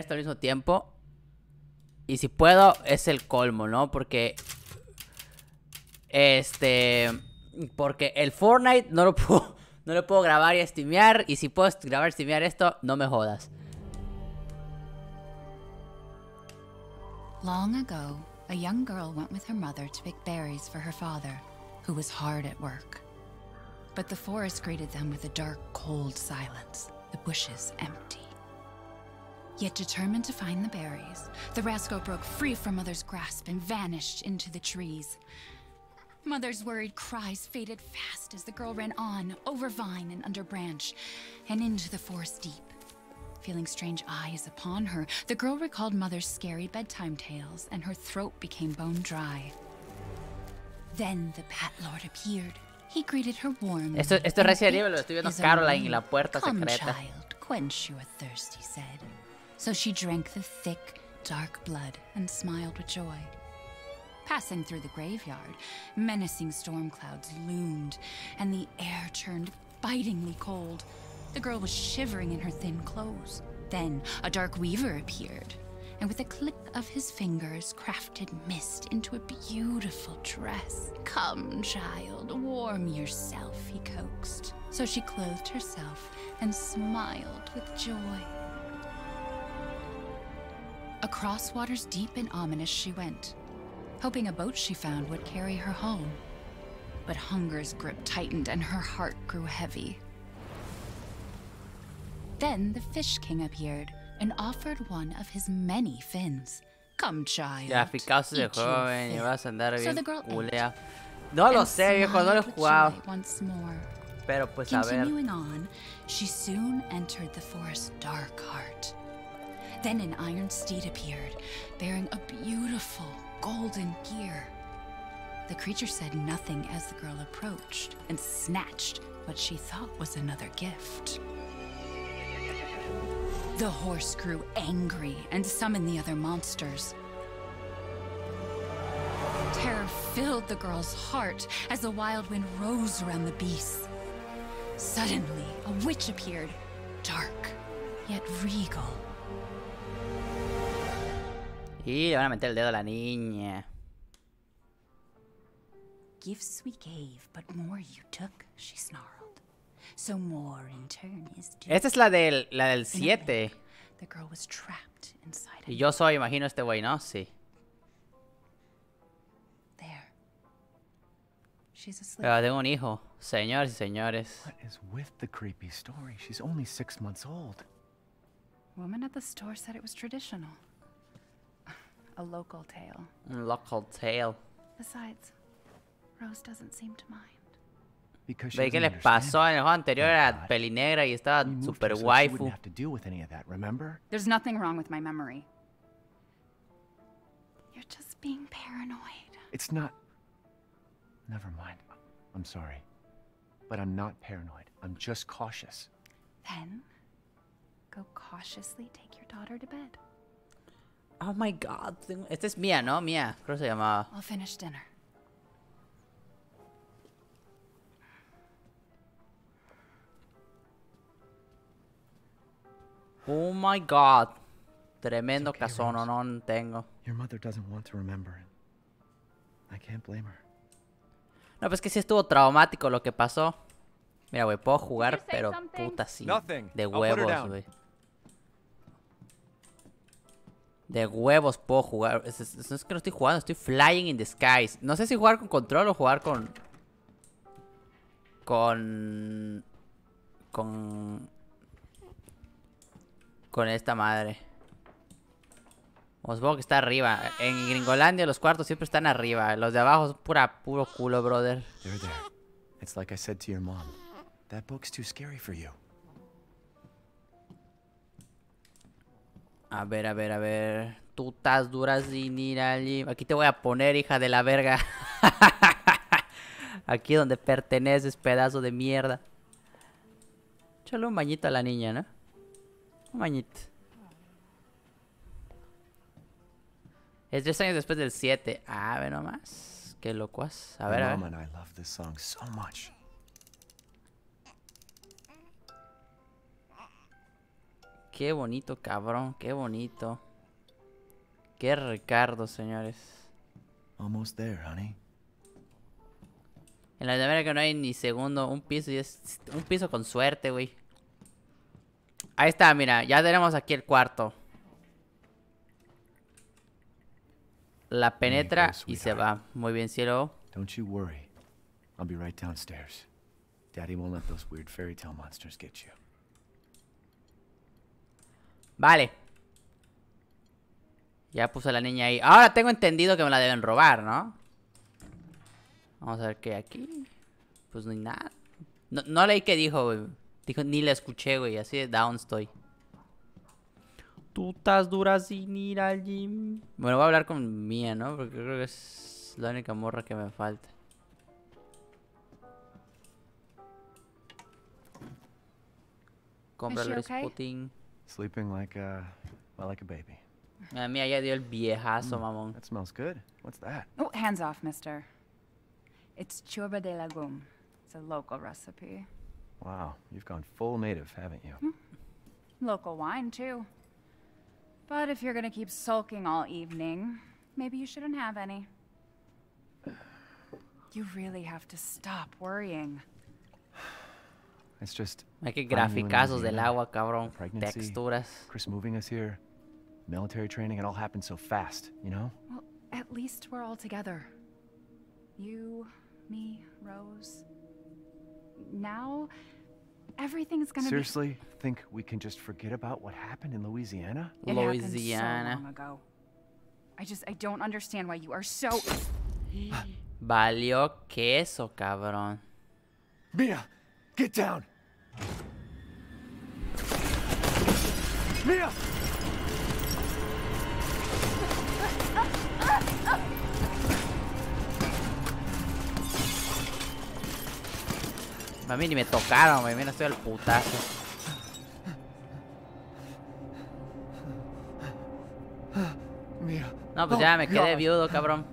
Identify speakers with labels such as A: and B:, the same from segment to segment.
A: esto al mismo tiempo. Y si puedo, es el colmo, ¿no? Porque... Porque el Fortnite no lo puedo... No lo puedo grabar y streamear. Y si puedo grabar y streamear esto, no me jodas.
B: Long ago, a young girl went with her mother to pick berries for her father, who was hard at work. But the forest greeted them with a dark, cold silence, the bushes empty. Yet determined to find the berries, the rascal broke free from Mother's grasp and vanished into the trees. Mother's worried cries faded fast as the girl ran on, over vine and under branch, and into the forest deep. Feeling strange eyes upon her, the girl recalled Mother's scary bedtime tales, and her throat became bone dry. Then the Bat Lord appeared. He greeted her warmly.
A: Esto es Resident Evil, lo estoy viendo Caroline en la puerta secreta.
B: Come, child, quench your thirst, he said. So she drank the thick, dark blood and smiled with joy. Passing through the graveyard, menacing storm clouds loomed, and the air turned bitingly cold. The girl was shivering in her thin clothes. Then a dark weaver appeared, and with a click of his fingers, crafted mist into a beautiful dress. Come, child, warm yourself, he coaxed. So she clothed herself and smiled with joy. Across waters deep and ominous she went, hoping a boat she found would carry her home. But hunger's grip tightened and her heart grew heavy. Then the Fish King appeared and offered one of his many fins. Come, child.
A: Graficados de
B: eat your
A: joven y
B: fill.
A: vas a andar
B: So
A: bien
B: the girl
A: culea.
B: ate
A: No lo
B: and
A: sé, viejo, no lo he
B: smiled with
A: jugado.
B: joy once more.
A: Pero pues a ver.
B: Continuing on, she soon entered the forest's dark heart. Then an iron steed appeared, bearing a beautiful golden gear. The creature said nothing as the girl approached and snatched what she thought was another gift. The horse grew angry and summoned the other monsters. Terror filled the girl's heart as the wild wind rose around the beasts. Suddenly, a witch appeared, dark yet regal.
A: Y le van a meter el dedo a la niña.
B: Gifts we gave, but more you took, she snarled. So more in turn is due.
A: Esta es la del
B: In a
A: 7.
B: blink, the girl was trapped inside
A: Y
B: him.
A: yo soy, imagino, este güey, ¿no? Sí.
B: There. She's asleep.
A: Pero tengo un hijo. Señores y señores.
C: What is with the creepy story? She's only 6 months old.
B: Woman at the store said it was traditional. A local tale.
A: Un local tale.
B: Besides, Rose doesn't seem to mind.
C: Because she
A: ¿Ve qué
C: doesn't
A: les pasó? En
C: understand.
A: el juego anterior
C: Oh,
A: era
C: God.
A: pelinegra y estaba
C: We moved
A: super
C: her so she
A: waifu.
C: wouldn't have to deal with any of that, remember?
B: There's nothing wrong with my memory. You're just being paranoid.
C: It's not... Never mind. I'm sorry. But I'm not paranoid. I'm just cautious.
B: Then, go cautiously take your daughter to bed.
A: Oh my god. Esta es Mía, ¿no? Mía, creo que se llamaba.
B: I'll finish dinner.
A: Oh my god. Tremendo
C: It's okay,
A: casón,
C: Rose.
A: no tengo.
C: Your mother doesn't want to remember it. I can't blame her.
A: No, pues que sí estuvo traumático lo que pasó. Mira, güey, puedo jugar,
D: say
A: pero
D: something?
A: puta sí.
E: Nothing.
A: De
E: I'll put her
A: huevos,
E: down.
A: güey. De huevos puedo jugar. Es que no estoy jugando, estoy flying in the skies. No sé si jugar con control o jugar con... Con esta madre. Os supongo que está arriba. En Gringolandia los cuartos siempre están arriba. Los de abajo son puro culo, brother.
C: There. It's like I said to your mom. That book's too scary for you.
A: A ver, a ver, a ver. Tú estás duras sin ir allí. Aquí te voy a poner, hija de la verga. Aquí donde perteneces, pedazo de mierda. Échale un bañito a la niña, ¿no? Un bañito. Es 3 años después del 7. A ver nomás. Qué locuas. A ver,
C: My
A: a
C: mom
A: ver.
C: and I love this song so much.
A: Qué bonito, cabrón. Qué bonito. Qué Ricardo, señores.
C: Almost there, honey.
A: En Latinoamérica no hay ni segundo. Un piso y es un piso con suerte, güey. Ahí está, mira. Ya tenemos aquí el cuarto. La penetra y se va. Muy bien, cielo.
C: Don't you worry. I'll be right downstairs. Daddy won't let those weird fairy tale monsters get you.
A: Vale. Ya puse a la niña ahí. Ahora tengo entendido que me la deben robar, ¿no? Vamos a ver qué hay aquí. Pues no hay nada. No leí qué dijo, güey. Dijo, ni la escuché, güey. Así de down estoy. Tú estás dura sin ir al gym. Bueno, voy a hablar con Mía, ¿no? Porque creo que es la única morra que me falta. Compra el Rasputin.
C: Sleeping like well, like a baby.
A: La mía ya dio el viejazo, mamón.
C: That smells good. What's that?
D: Oh, hands off, mister. It's churba de legume. It's a local recipe.
C: Wow, you've gone full native, haven't you?
D: Local wine, too. But if you're gonna keep sulking all evening, maybe you shouldn't have any. You really have to stop worrying.
C: It's just
A: Hay que graficazos del agua, cabrón.
C: pregnancy,
A: Texturas.
C: Chris moving us here, military training, it all happened so fast, you know?
D: Well, at least we're all together. You, me, Rose. Now, everything's gonna
C: Seriously, think we can just forget about what happened in Louisiana?
D: be... It happened so
A: Louisiana.
D: long ago. I don't understand why you are so...
A: Valió queso, cabrón.
C: Mia, get down! Mia!
A: A mí ni me tocaron, güey. Mira, estoy al putazo.
C: Mia.
A: No, pues ya me quedé viudo, cabrón.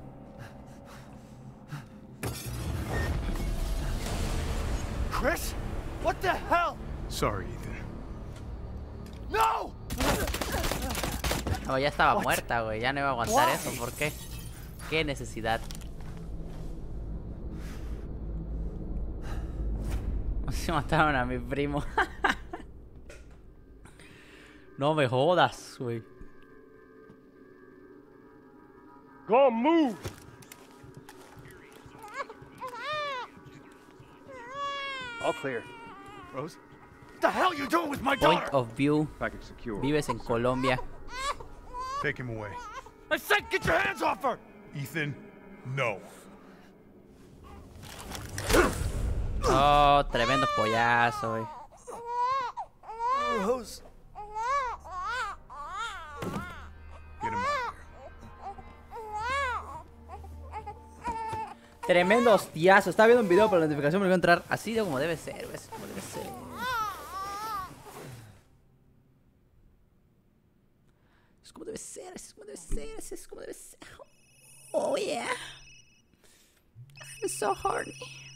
C: Chris? What the hell?
E: Sorry, Ethan.
C: No!
A: No, ya estaba muerta, güey. Ya no iba a aguantar eso. ¿Por qué? ¿Qué necesidad? Se mataron a mi primo. No me jodas, güey.
E: Go move!
C: All clear. Rose? What the hell are you doing with my
A: Point
C: daughter?
A: of view.
E: Package secure.
A: Vives en Colombia.
E: Take him away.
C: I said get your hands off her!
E: Ethan, no.
A: Oh, tremendo pollazo, güey.
C: Rose.
E: Get him out.
A: Tremendo hostiazo. Estaba viendo un video, pero la notificación me iba a entrar así de como debe ser, güey. Así como debe ser. Es como debe ser, así es como debe ser, así es como debe ser. Oh, yeah. I'm so horny.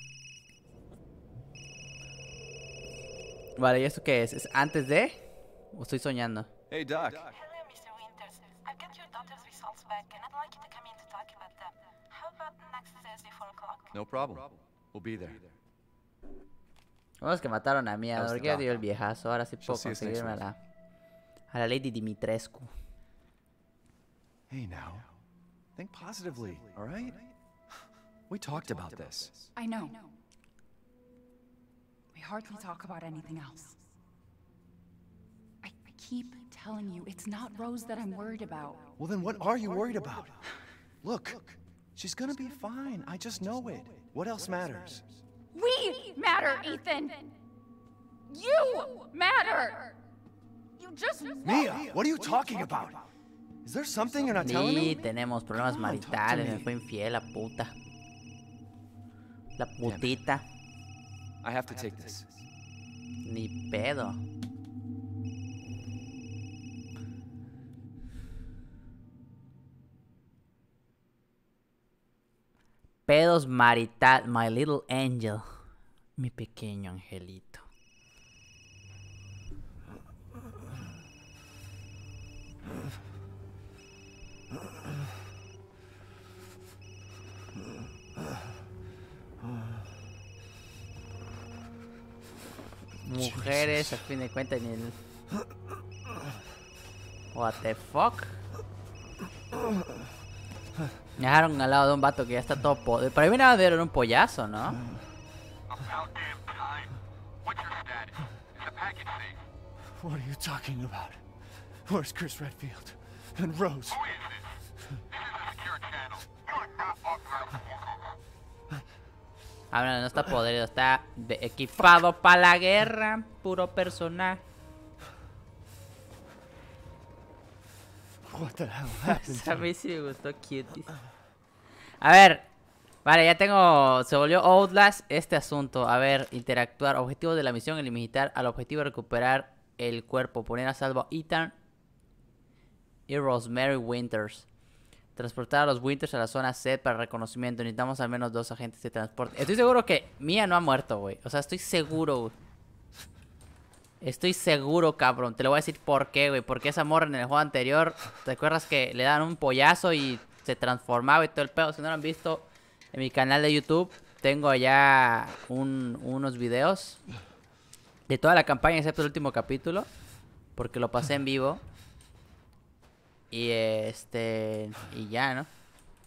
A: Vale, ¿y esto qué es? ¿Es antes de? ¿O estoy soñando?
C: Hey, Doc.
F: Hello, Mr. Winters. I've got your daughter's results back, and I'd like you to come in to talk about them. How about next Thursday, 4 o'clock?
C: No problem. We'll be there.
A: Vamos que mataron a Mía.
C: How's
A: ¿Por
C: the
A: qué dio el
C: doctor?
A: viejazo? Ahora sí puedo
C: see us next
A: conseguirme a
C: week.
A: la Lady Dimitrescu.
C: Hey, now. Think positively, all right? We talked about this.
D: I know. We hardly talk about anything else. I keep telling you, it's not Rose that I'm worried about.
C: Well, then what are you worried about? Look, she's gonna be fine. I just know it. What else matters?
D: We matter, Ethan! You matter! You just
C: Mia, what are you talking about? Is there something you're not telling
A: Sí,
C: me?
A: tenemos problemas
C: Come on, talk to
A: maritales. Me
C: me.
A: fue infiel la puta. La putita.
C: I have to take this.
A: Ni pedo. Pedos marital. My little angel. Mi pequeño angelito. Mujeres, a fin de cuentas, ni el... What the fuck? Me dejaron al lado de un vato que ya está todo podrido. Para mí nada de era un pollazo, ¿no?
G: About damn time. What's your status? Is the package safe?
C: What are you talking about? Where's Chris Redfield? And Rose?
G: Who is this? This is a secure channel. You are not authorized to work.
A: Ahora no está podrido, está equipado para la guerra. Puro personaje.
C: What the hell happened?
A: A mí sí me gustó Cuties. A ver. Vale, ya tengo... Se volvió Outlast este asunto. A ver, interactuar. Objetivo de la misión: limitar al objetivo recuperar el cuerpo. Poner a salvo a Ethan y Rosemary Winters. Transportar a los Winters a la zona C para reconocimiento. Necesitamos al menos 2 agentes de transporte. Estoy seguro que Mia no ha muerto, güey. O sea, estoy seguro, güey. Estoy seguro, cabrón. Te lo voy a decir por qué, güey. Porque esa morra en el juego anterior, ¿te acuerdas que le daban un pollazo y se transformaba y todo el pedo? Si no lo han visto en mi canal de YouTube, tengo allá unos videos de toda la campaña, excepto el último capítulo, porque lo pasé en vivo. Y y ya, ¿no?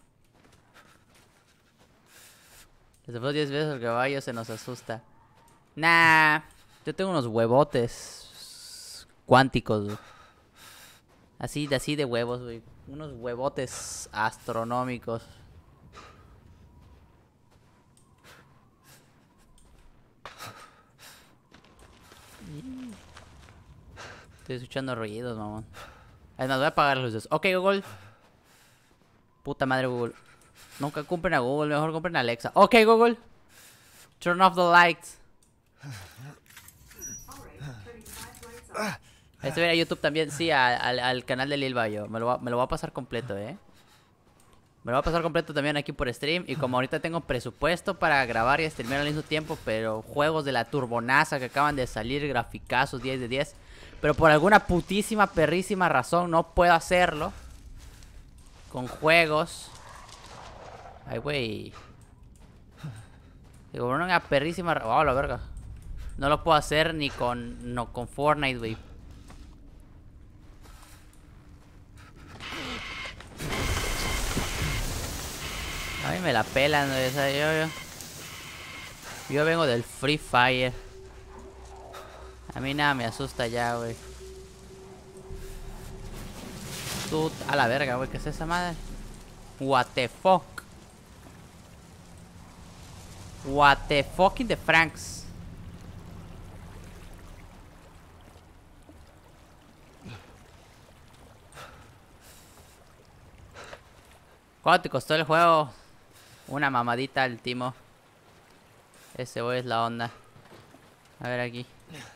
A: Después de 10 veces el caballo se nos asusta. Nah. Yo tengo unos huevotes cuánticos, güey. Así de huevos, güey. Unos huevotes astronómicos. Estoy escuchando ruidos, mamón. Además, voy a apagar las luces. Ok, Google. Puta madre, Google. Nunca compren a Google, mejor compren a Alexa. Ok, Google. Turn off the lights. Este ver a YouTube también, sí, al canal de Lil Bayo. Me lo voy a pasar completo, Me lo voy a pasar completo también aquí por stream. Y como ahorita tengo presupuesto para grabar y streamear al mismo tiempo, pero juegos de la turbonasa que acaban de salir, graficazos 10 de 10. Pero por alguna putísima, perrísima razón no puedo hacerlo. Con juegos. Ay, güey. Digo, una perrísima... Oh, la verga. No lo puedo hacer ni con... No, con Fortnite, güey. A mí me la pelan, güey. O sea, yo vengo del Free Fire. A mí nada me asusta ya, güey. Tú... A la verga, güey. ¿Qué es esa madre? What the fuck? What the fuck in the Franks? ¿Cuánto te costó el juego? Una mamadita al timo. Ese güey es la onda. A ver aquí.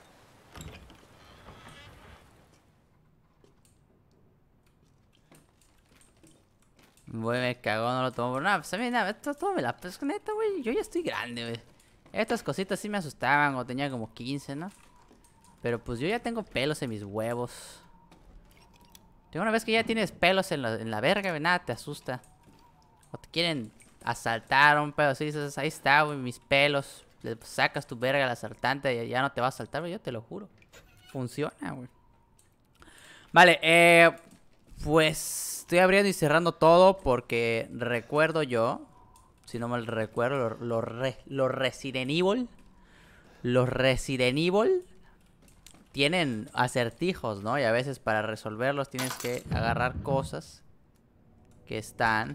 A: Güey, me cagó, no lo tomo por nada. Pues a mí nada, esto todo me la... Pues neta, güey, yo ya estoy grande, güey. Estas cositas sí me asustaban cuando tenía como 15, ¿no? Pero pues yo ya tengo pelos en mis huevos. Una vez que ya tienes pelos en la verga, güey, nada te asusta. O te quieren asaltar un pedo así, dices, ahí está, güey, mis pelos. Le sacas tu verga al asaltante y ya no te va a asaltar, güey, yo te lo juro. Funciona, güey. Vale, pues estoy abriendo y cerrando todo porque recuerdo yo, si no mal recuerdo, los Resident Evil. Los Resident Evil tienen acertijos, ¿no? Y a veces para resolverlos tienes que agarrar cosas que están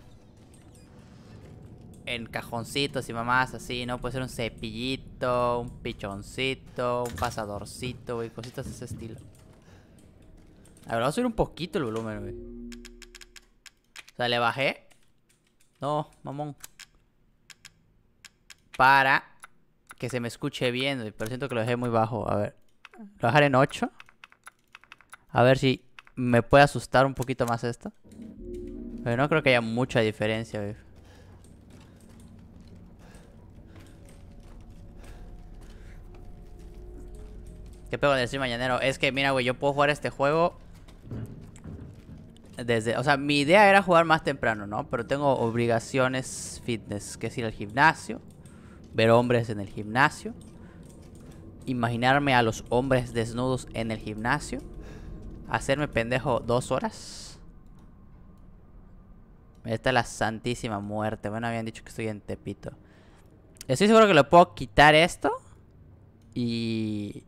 A: en cajoncitos y mamás así, ¿no? Puede ser un cepillito, un pichoncito, un pasadorcito, güey, cositas de ese estilo. A ver, vamos a subir un poquito el volumen, güey. O sea, le bajé. No, mamón. Para que se me escuche bien, güey. Pero siento que lo dejé muy bajo. A ver. Lo voy a dejar en 8. A ver si me puede asustar un poquito más esto. Pero no creo que haya mucha diferencia, güey. ¿Qué pego del stream mañanero? Es que, mira, güey, yo puedo jugar este juego desde... O sea, mi idea era jugar más temprano, ¿no? Pero tengo obligaciones fitness, que es ir al gimnasio, ver hombres en el gimnasio, imaginarme a los hombres desnudos en el gimnasio, hacerme pendejo 2 horas. Esta es la santísima muerte. Bueno, habían dicho que estoy en Tepito. Estoy seguro que le puedo quitar esto y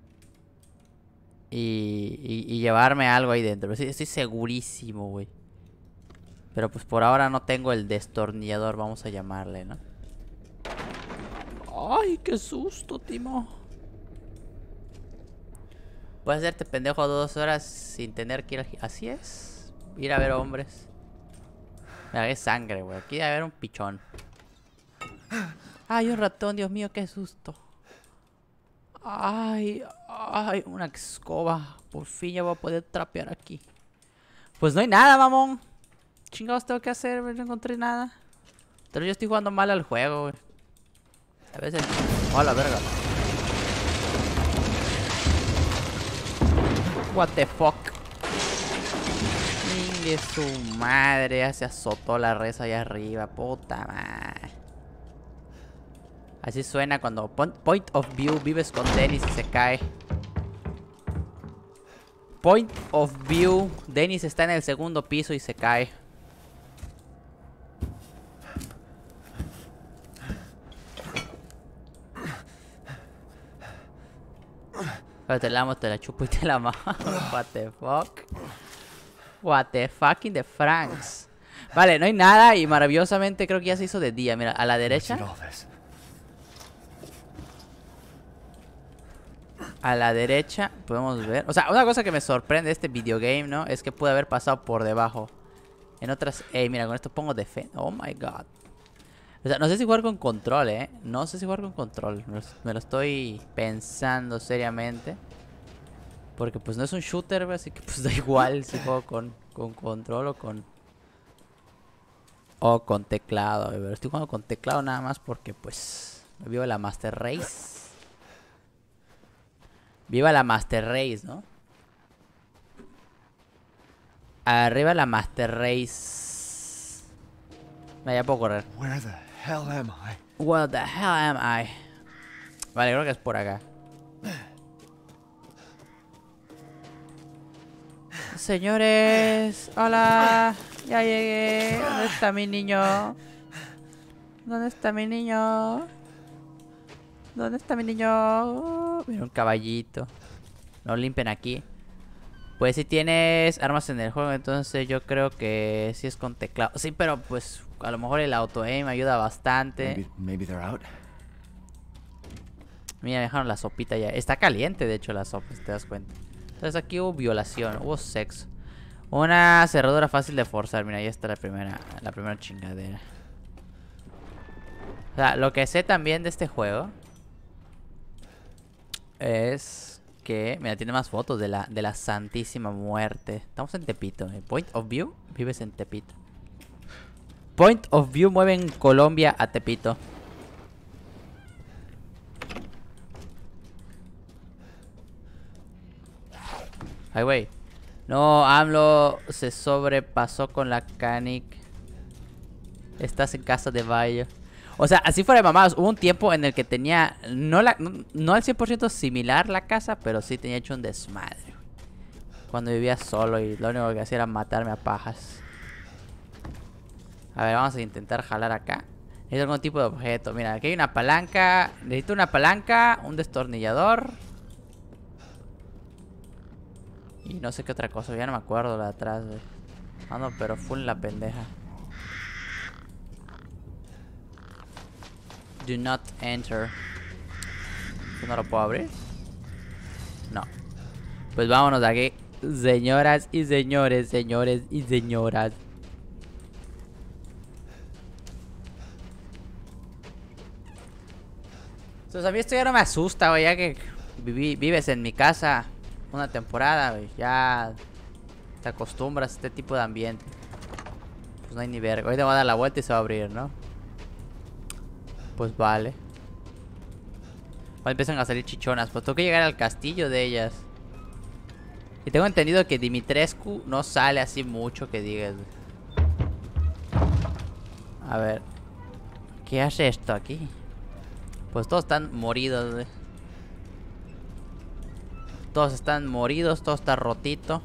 A: llevarme algo ahí dentro. Estoy segurísimo, güey. Pero pues por ahora no tengo el destornillador, vamos a llamarle, ¿no? Ay, qué susto, Timo. Puedes hacerte pendejo 2 horas sin tener que ir Así es. Ir a ver hombres. Mira, hay sangre, güey. Aquí debe haber un pichón. Ay, un ratón, Dios mío, qué susto. Ay, una escoba. Por fin ya voy a poder trapear aquí. Pues no hay nada, mamón. Chingados tengo que hacer, güey. No encontré nada. Pero yo estoy jugando mal al juego, güey. A veces... Oh, la verga. What the fuck. De su madre, ya se azotó la res allá arriba. Puta madre. Así suena cuando Point of View vives con Dennis y se cae. Point of View, Dennis está en el 2º piso y se cae. Pero te la amo, te la chupo y te la mamo. What the fuck. What the fucking the Franks. Vale, no hay nada y maravillosamente creo que ya se hizo de día. Mira, a la derecha. A la derecha podemos ver. O sea, una cosa que me sorprende de este videogame, ¿no? Es que pude haber pasado por debajo. En otras... Ey, mira, con esto pongo defensa. Oh my god. O sea, no sé si jugar con control, ¿eh? No sé si jugar con control. Me lo estoy pensando seriamente. Porque pues no es un shooter, güey, así que pues da igual si juego con control o con teclado. Pero estoy jugando con teclado nada más porque pues me vivo la Master Race. Viva la Master Race, ¿no? Arriba la Master Race. Ya puedo correr.
C: Where the hell am I?
A: Where the hell am I? Vale, creo que es por acá. Señores, hola, ya llegué. ¿Dónde está mi niño? ¿Dónde está mi niño? ¿Dónde está mi niño? Mira, un caballito. No limpen aquí. Pues si tienes armas en el juego, entonces yo creo que sí es con teclado. Sí, pero pues a lo mejor el auto-aim ayuda bastante.
C: Maybe they're out.
A: Mira, me dejaron la sopita ya. Está caliente, de hecho, la sopa, si te das cuenta. Entonces aquí hubo violación, hubo sexo. Una cerradura fácil de forzar. Mira, ahí está la primera chingadera. O sea, lo que sé también de este juego es que... Mira, tiene más fotos de la santísima muerte. Estamos en Tepito. Point of View, vives en Tepito. Point of View mueve en Colombia a Tepito. Ay, güey. No, AMLO se sobrepasó con la Canic. Estás en casa de Valle. O sea, así fuera de mamados. Hubo un tiempo en el que tenía... No al 100% similar la casa, pero sí tenía hecho un desmadre. Cuando vivía solo y lo único que hacía era matarme a pajas. A ver, vamos a intentar jalar acá. Necesito algún tipo de objeto. Mira, aquí hay una palanca. Necesito una palanca, un destornillador. Y no sé qué otra cosa, ya no me acuerdo la de atrás, güey. Ando pero full la pendeja. Do not enter. ¿No lo puedo abrir? No. Pues vámonos de aquí. Señoras y señores, señores y señoras. Entonces a mí esto ya no me asusta, güey, ya que vives en mi casa una temporada, güey. Ya te acostumbras a este tipo de ambiente. Pues no hay ni verga. Hoy te voy a dar la vuelta y se va a abrir, ¿no? Pues vale. Ahora empiezan a salir chichonas. Pues tengo que llegar al castillo de ellas. Y tengo entendido que Dimitrescu no sale así mucho que digas, güey. A ver. ¿Qué hace esto aquí? Pues todos están moridos, güey. Todos están moridos, todo está rotito.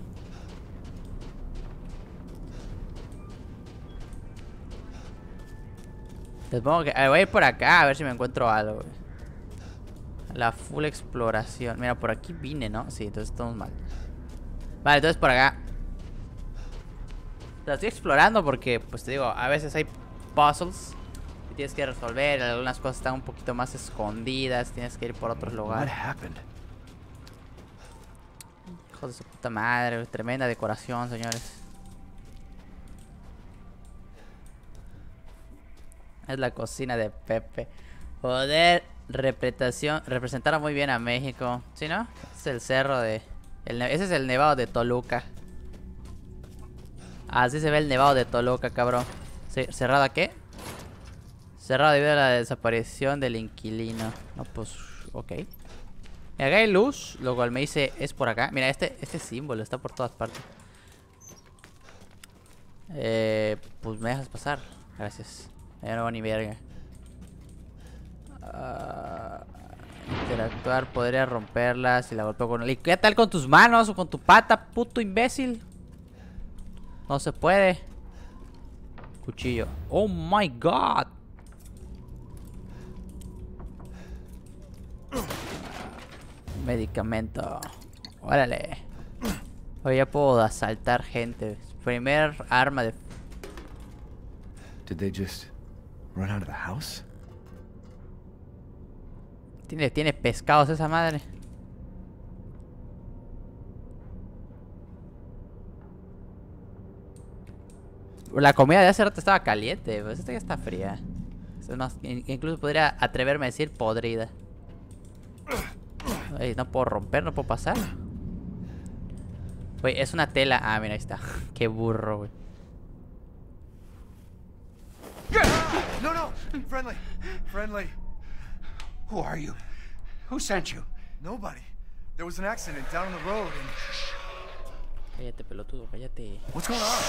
A: Supongo que... voy a ir por acá a ver si me encuentro algo, güey. La full exploración. Mira, por aquí vine, ¿no? Sí, entonces estamos mal. Vale, entonces por acá. La estoy explorando porque, pues te digo, a veces hay puzzles que tienes que resolver. Algunas cosas están un poquito más escondidas. Tienes que ir por otros lugares. Hijo de su puta madre, güey. Tremenda decoración, señores. Es la cocina de Pepe. Joder, representaron muy bien a México. ¿Sí, no? Es el cerro de... ese es el nevado de Toluca. Así se ve el nevado de Toluca, cabrón. ¿Cerrado a qué? Cerrado debido a la desaparición del inquilino. No, pues... ok. Mira, acá hay luz, lo cual me dice es por acá. Mira, este símbolo está por todas partes. Pues me dejas pasar. Gracias. Ya no va ni verga. Interactuar, podría romperla si la golpeo con el... ¿Y qué tal con tus manos o con tu pata, puto imbécil? No se puede. Cuchillo. Oh my god. Medicamento. Órale. Hoy ya puedo asaltar gente. Primer arma de...
C: Did they just run out of the house?
A: Tiene pescados esa madre. La comida de hace rato estaba caliente, pues esta ya está fría. Incluso podría atreverme a decir podrida. Ay, no puedo romper, no puedo pasar. Güey, es una tela. Ah, mira, ahí está. Qué burro, güey.
C: No, friendly. Friendly.
H: Who are you? Who sent you?
C: Nobody. There was an accident down the road and...
A: Cállate, pelotudo, cállate.
C: What's going on?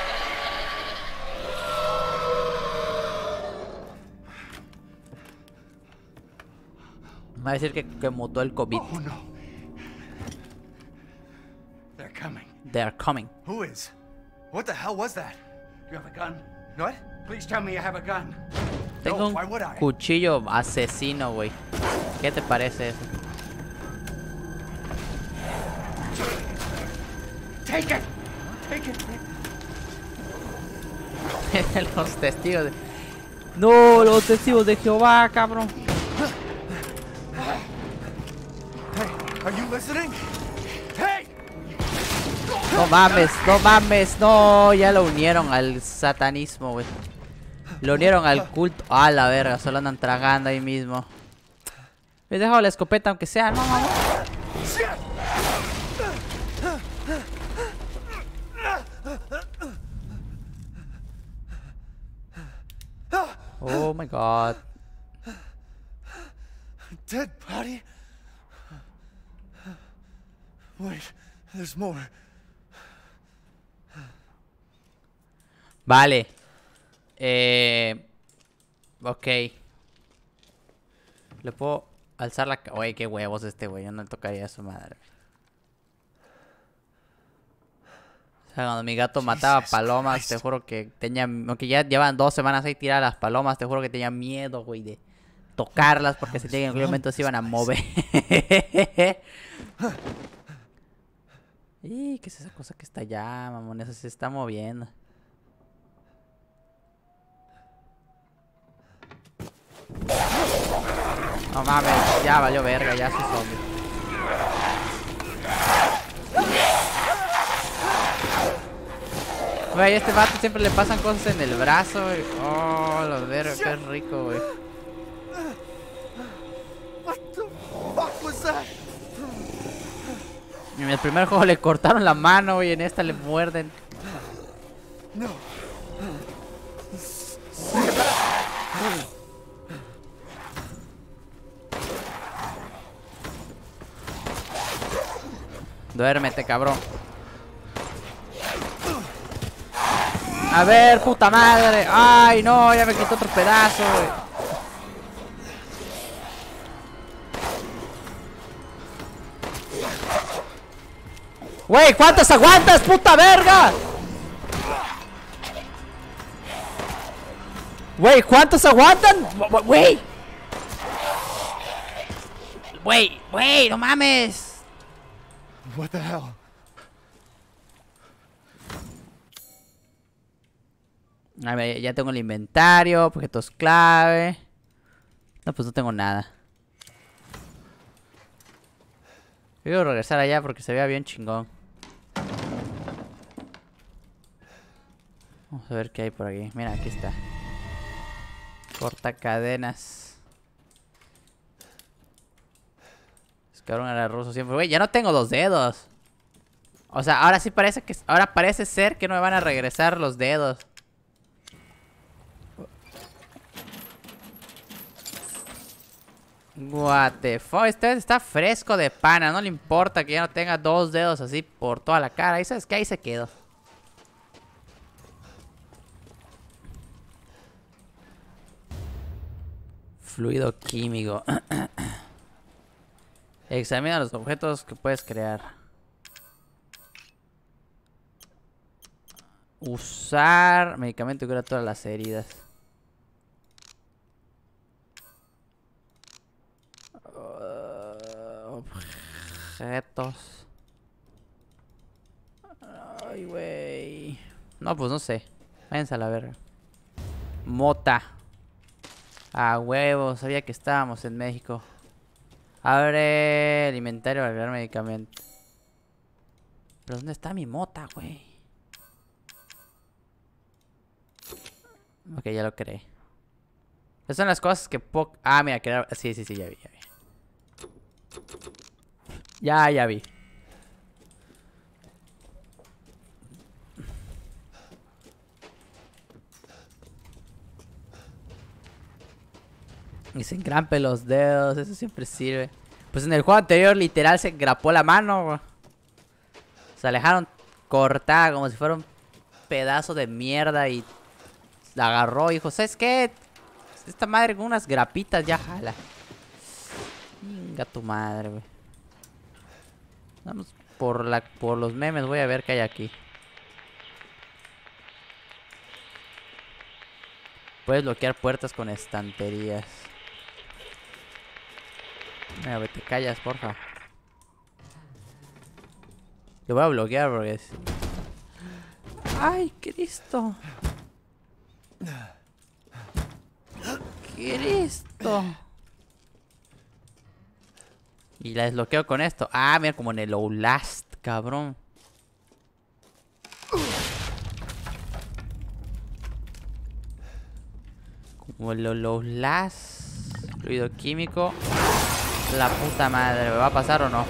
A: Me va a decir que mutó el COVID.
H: Oh no. They're coming.
A: They're coming.
C: Who is? What the hell was that?
H: You have a gun?
C: What?
H: Please tell me you have a gun.
A: Tengo
C: No,
A: un
C: why would I?
A: cuchillo asesino, güey. ¿Qué te parece eso?
H: Take it! Take it!
A: Los testigos de... No, los testigos de Jehová, cabrón.
C: Hey, are you listening? Hey!
A: No mames, no mames, no. Ya lo unieron al satanismo, güey. Lo unieron al culto. Ah, la verga, solo andan tragando ahí mismo. Me he dejado la escopeta aunque sea, no mames. Oh my god.
C: Dead body? Wait, there's more.
A: Vale. Ok. Le puedo alzar la... Oye, qué huevos este güey. Yo no le tocaría a su madre. O sea, cuando mi gato mataba palomas, te juro que tenía... Aunque ya llevan 2 semanas ahí tiradas las palomas, te juro que tenía miedo, güey, de tocarlas porque sentía que en algún momento se iban a mover. ¿Y qué es esa cosa que está allá, mamón? Eso se está moviendo. No mames, ya valió verga, ya soy zombie. Güey, a este vato siempre le pasan cosas en el brazo, güey. Oh, los verga, qué rico, güey.
C: What the fuck was that?
A: En el primer juego le cortaron la mano, güey, en esta le muerden.
C: No.
A: Duérmete, cabrón. A ver, puta madre. Ay, no, ya me quitó otro pedazo, güey. Güey, ¿cuántas aguantas, puta verga? Güey, ¿cuántos aguantan? Güey. Güey, no mames.
C: What the hell?
A: A ver, ya tengo el inventario, objetos clave. No, pues no tengo nada. Quiero regresar allá porque se vea bien chingón. Vamos a ver qué hay por aquí. Mira, aquí está. Corta cadenas. Es cabrón, era ruso siempre. Güey, ya no tengo 2 dedos. O sea, ahora sí parece que... Ahora parece ser que no me van a regresar los dedos. What the fuck, este está fresco de pana. No le importa que ya no tenga 2 dedos así por toda la cara. Y sabes que ahí se quedó. Fluido químico. Examina los objetos que puedes crear. Usar medicamento que cura todas las heridas. Objetos. Ay, güey. No, pues no sé. Váyanse a la verga. Mota. A huevo, sabía que estábamos en México. Abre el inventario para agregar medicamento. ¿Pero dónde está mi mota, güey? Ok, ya lo creé. Esas son las cosas que ah, mira, crear... Sí, ya vi. Ya vi. Y se engrampe los dedos, eso siempre sirve. Pues en el juego anterior literal se engrapó la mano, güey. Se la dejaron cortada como si fuera un pedazo de mierda y la agarró y dijo, ¿sabes qué? Esta madre con unas grapitas ya jala. Venga tu madre, güey. Vamos por los memes, voy a ver qué hay aquí. Puedes bloquear puertas con estanterías. Mira, güey, te callas, porfa. Lo voy a bloquear porque es... ¡Ay, Cristo! ¡Cristo! Y la desbloqueo con esto. Ah, mira, como en el Outlast, cabrón. Como el Outlast. Fluido químico. La puta madre, ¿me va a pasar o no?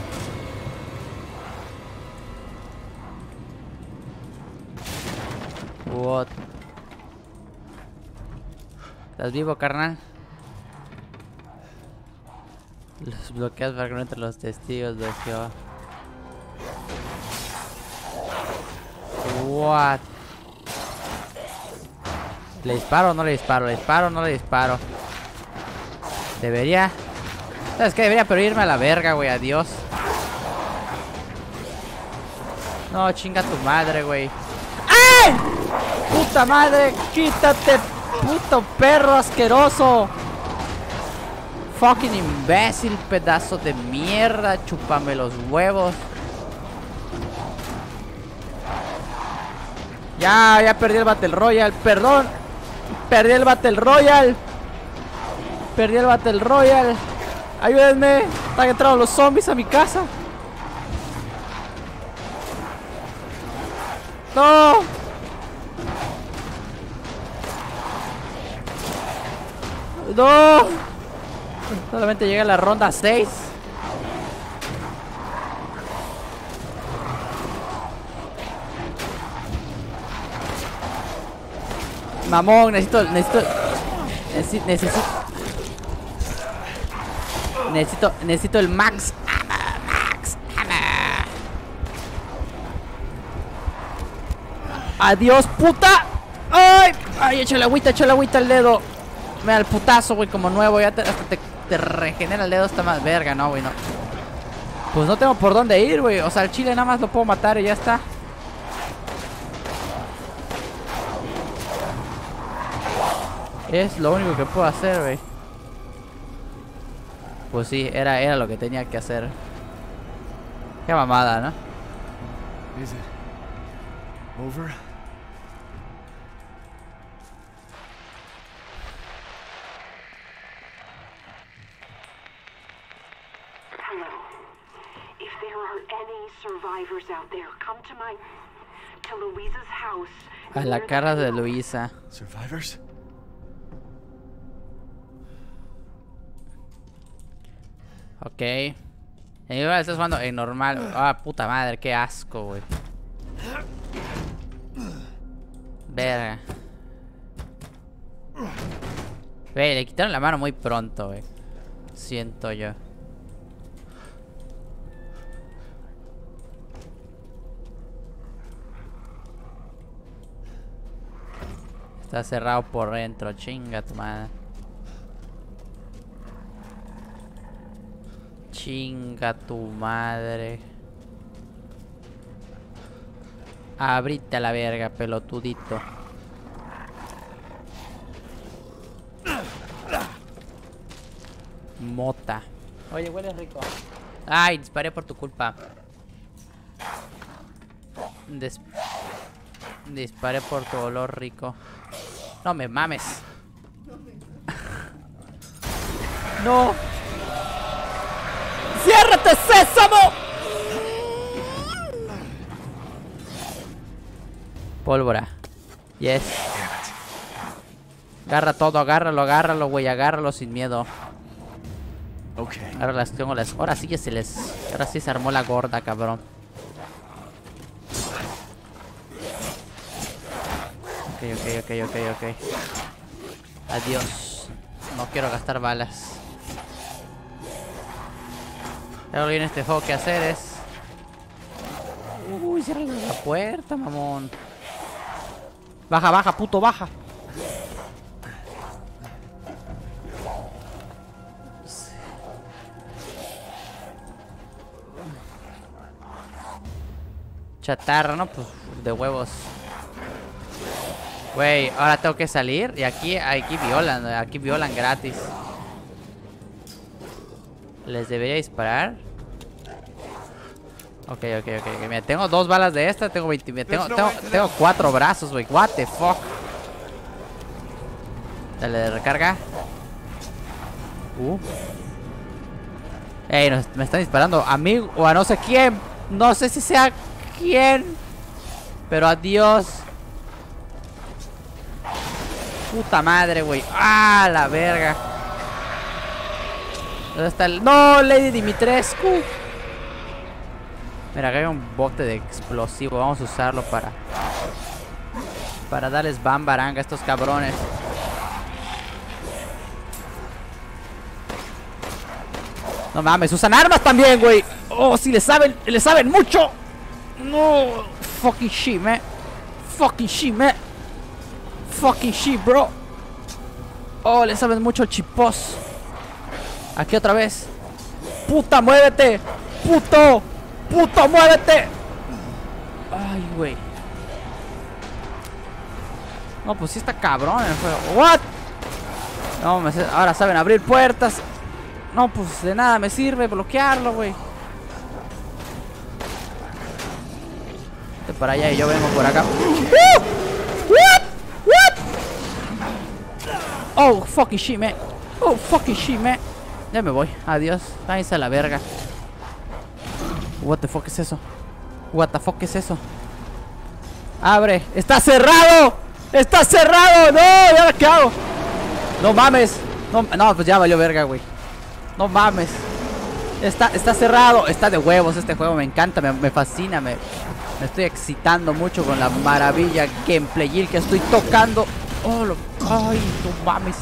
A: What? ¿Estás vivo, carnal? Los bloqueas para que no entren los testigos de Jehová. What? ¿Le disparo o no le disparo? ¿Le disparo o no le disparo? Debería... ¿Sabes qué? Debería pero irme a la verga, güey. Adiós. No, chinga tu madre, güey. ¡Ay! ¡Puta madre! ¡Quítate, puto perro asqueroso! Fucking imbécil, pedazo de mierda. Chúpame los huevos. Ya perdí el Battle Royale. Perdón. Perdí el Battle Royale. Perdí el Battle Royale. Ayúdenme. Están entrando los zombies a mi casa. No. No. Solamente llega la ronda 6. Mamón, necesito el max. Max. ¡Adiós, puta! ¡Ay! ¡Ay! Échale agüita al dedo. Mira el putazo, güey, como nuevo. Ya hasta te regenera el dedo. Está más verga, ¿no, güey? No. Pues no tengo por dónde ir, güey. O sea, el chile nada más lo puedo matar y ya está. Es lo único que puedo hacer, güey. Pues sí, era lo que tenía que hacer. Qué mamada, ¿no?
C: Is it over?
I: Hello. If there are any survivors out there, come to Louisa's house.
A: A la cara de Luisa.
C: Survivors?
A: Ok. Y ahora estás jugando en normal. Ah, puta madre, qué asco, güey. Verga. Güey, le quitaron la mano muy pronto, güey. Siento yo. Está cerrado por dentro, chinga tu madre. Chinga tu madre. Abrite a la verga, pelotudito. Mota. Oye, huele rico. Ay, disparé por tu culpa. Disparé por tu olor rico. No me mames. No. ¡Ciérrate, sésamo! Pólvora. Yes. Agarra todo, agárralo, güey. Agárralo sin miedo.
C: Okay.
A: Ahora ahora sí que ahora sí se armó la gorda, cabrón. Ok. Adiós. No quiero gastar balas. Algo en este juego que hacer es... Uy, cierra la puerta, mamón. Baja, puto, baja. Chatarra, ¿no? Pues de huevos. Güey, ahora tengo que salir. Y aquí violan gratis. ¿Les debería disparar? Ok. Mira, tengo 2 balas de esta. Tengo 20. Tengo 4 brazos, güey. What the fuck. Dale de recarga. Ey, me están disparando a mí o a no sé quién. No sé si sea quién. Pero adiós. Puta madre, güey. Ah, la verga. ¿Dónde está el...? ¡No! Lady Dimitrescu. Mira, acá hay un bote de explosivo. Vamos a usarlo para darles bambaranga a estos cabrones. No mames, usan armas también, güey. Oh, sí, le saben mucho. No. Fucking shit, man. Fucking shit, bro. Oh, le saben mucho el chipos. Aquí otra vez. Puta, muévete. Puto, muévete. Ay, güey. No, pues sí está cabrón el juego. What? No, ahora saben abrir puertas. No, pues de nada me sirve bloquearlo, güey. Vete para allá y yo vengo por acá. What? Oh, fucking shit, man. Ya me voy. Adiós. Váyanse a la verga. What the fuck es eso? Abre. ¡Está cerrado! ¡No! ¿Ya qué hago? No mames. No, pues ya valió verga, güey. No mames. Está cerrado. Está de huevos este juego. Me encanta, me fascina. Me estoy excitando mucho con la maravilla gameplay que estoy tocando. Ay, no mames.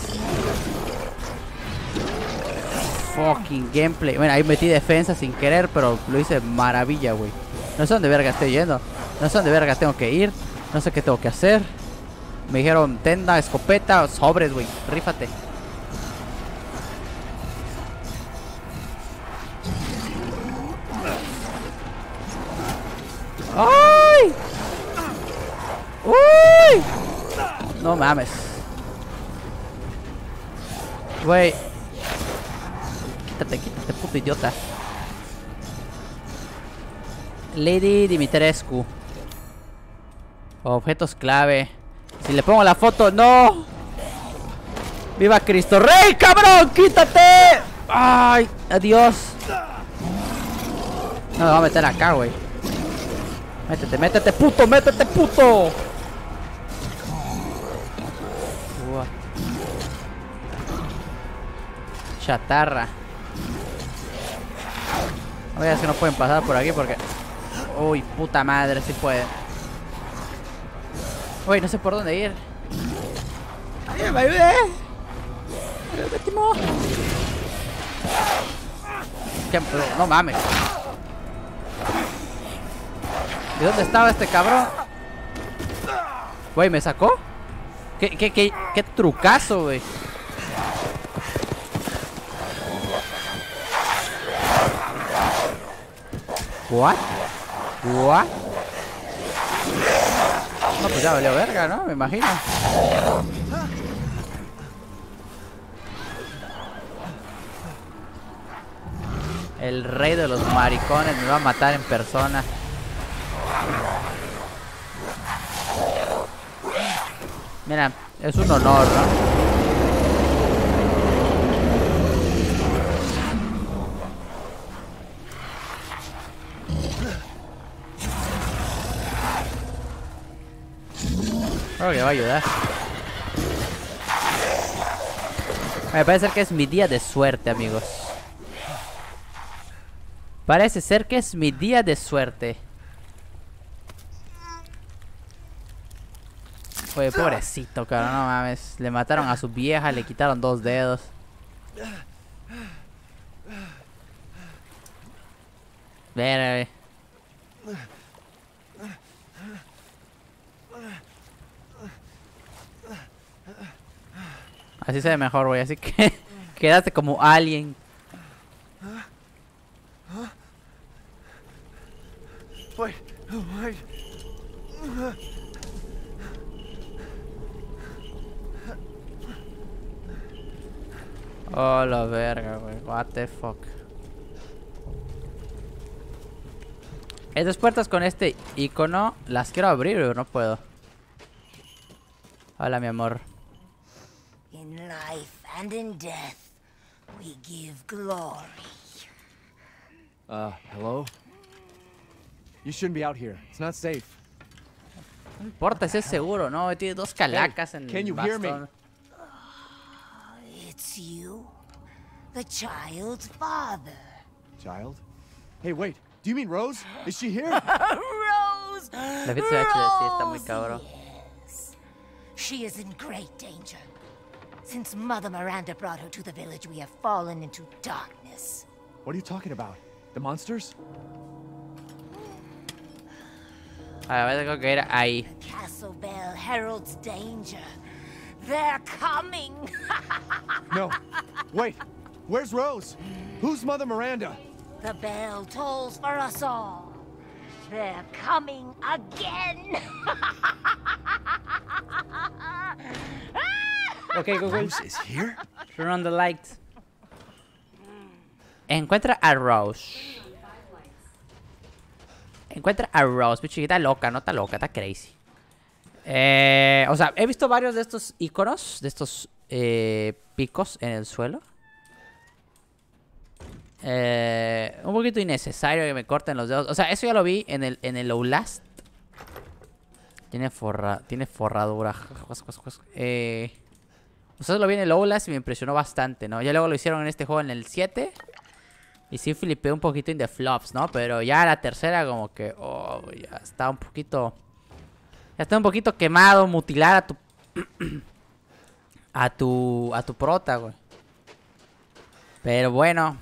A: Fucking gameplay. Bueno, ahí metí defensa sin querer, pero lo hice maravilla, güey. No sé dónde verga estoy yendo. No sé dónde verga tengo que ir. No sé qué tengo que hacer. Me dijeron tenda, escopeta, sobres, güey. Rífate. ¡Ay! ¡Uy! No mames. Güey. Quítate, quítate, puto idiota. Lady Dimitrescu. Objetos clave. Si le pongo la foto, ¡no! ¡Viva Cristo Rey, cabrón! ¡Quítate! ¡Ay! ¡Adiós! No me voy a meter acá, güey. Métete, métete, puto, métete, puto. Chatarra. Oye, es que no pueden pasar por aquí porque... Uy, puta madre, sí puede. Uy, no sé por dónde ir. ¡Ay, me ayude! ¡Me timo! No mames. ¿De dónde estaba este cabrón? Güey, ¿me sacó? ¿Qué trucazo, güey? ¿What? ¿What? No, pues ya valió verga, ¿no? Me imagino. El rey de los maricones me va a matar en persona. Mira, es un honor, ¿no? Creo que va a ayudar. Me parece ser que es mi día de suerte, amigos. Parece ser que es mi día de suerte. Oye, pobrecito, cabrón, no mames. Le mataron a su vieja, le quitaron 2 dedos. Ver. Así se ve mejor, güey. Así que quédate como alien.
C: Wait.
A: Oh, la verga, güey. What the fuck. Estas puertas con este icono las quiero abrir, pero no puedo. Hola, mi amor.
J: In life and in death, we give glory.
C: Hello? You shouldn't be out here. It's not safe.
A: No importa, ese es seguro, ¿no? Tiene 2 calacas en el bastón.
J: It's you, the child's father.
C: Child? Hey, wait. Do you mean Rose? Is she here?
J: Rose!
A: La vida sí está muy cabrón.
J: Yes. She is in great danger. Since Mother Miranda brought her to the village, we have fallen into darkness.
C: What are you talking about? The monsters?
A: A ver, tengo que ir ahí.
J: The castle bell heralds danger. They're coming.
C: No. Wait. Where's Rose? Who's Mother Miranda?
J: The bell tolls for us all. They're coming again.
A: Okay, Google.
C: Rose is here?
A: Turn on the light. Encuentra a Rose. Encuentra a Rose. Bicho, está loca, no está loca, está crazy. O sea, he visto varios de estos iconos, de estos picos en el suelo. Un poquito innecesario que me corten los dedos. O sea, eso ya lo vi en el Outlast. Tiene forradura. Ustedes lo vi en el Outlast y me impresionó bastante, ¿no? Ya luego lo hicieron en este juego en el 7. Y sí flipé un poquito en the flops, ¿no? Pero ya la tercera como que... Oh, ya está un poquito... Ya está un poquito quemado, mutilar a tu prota, güey. Pero bueno.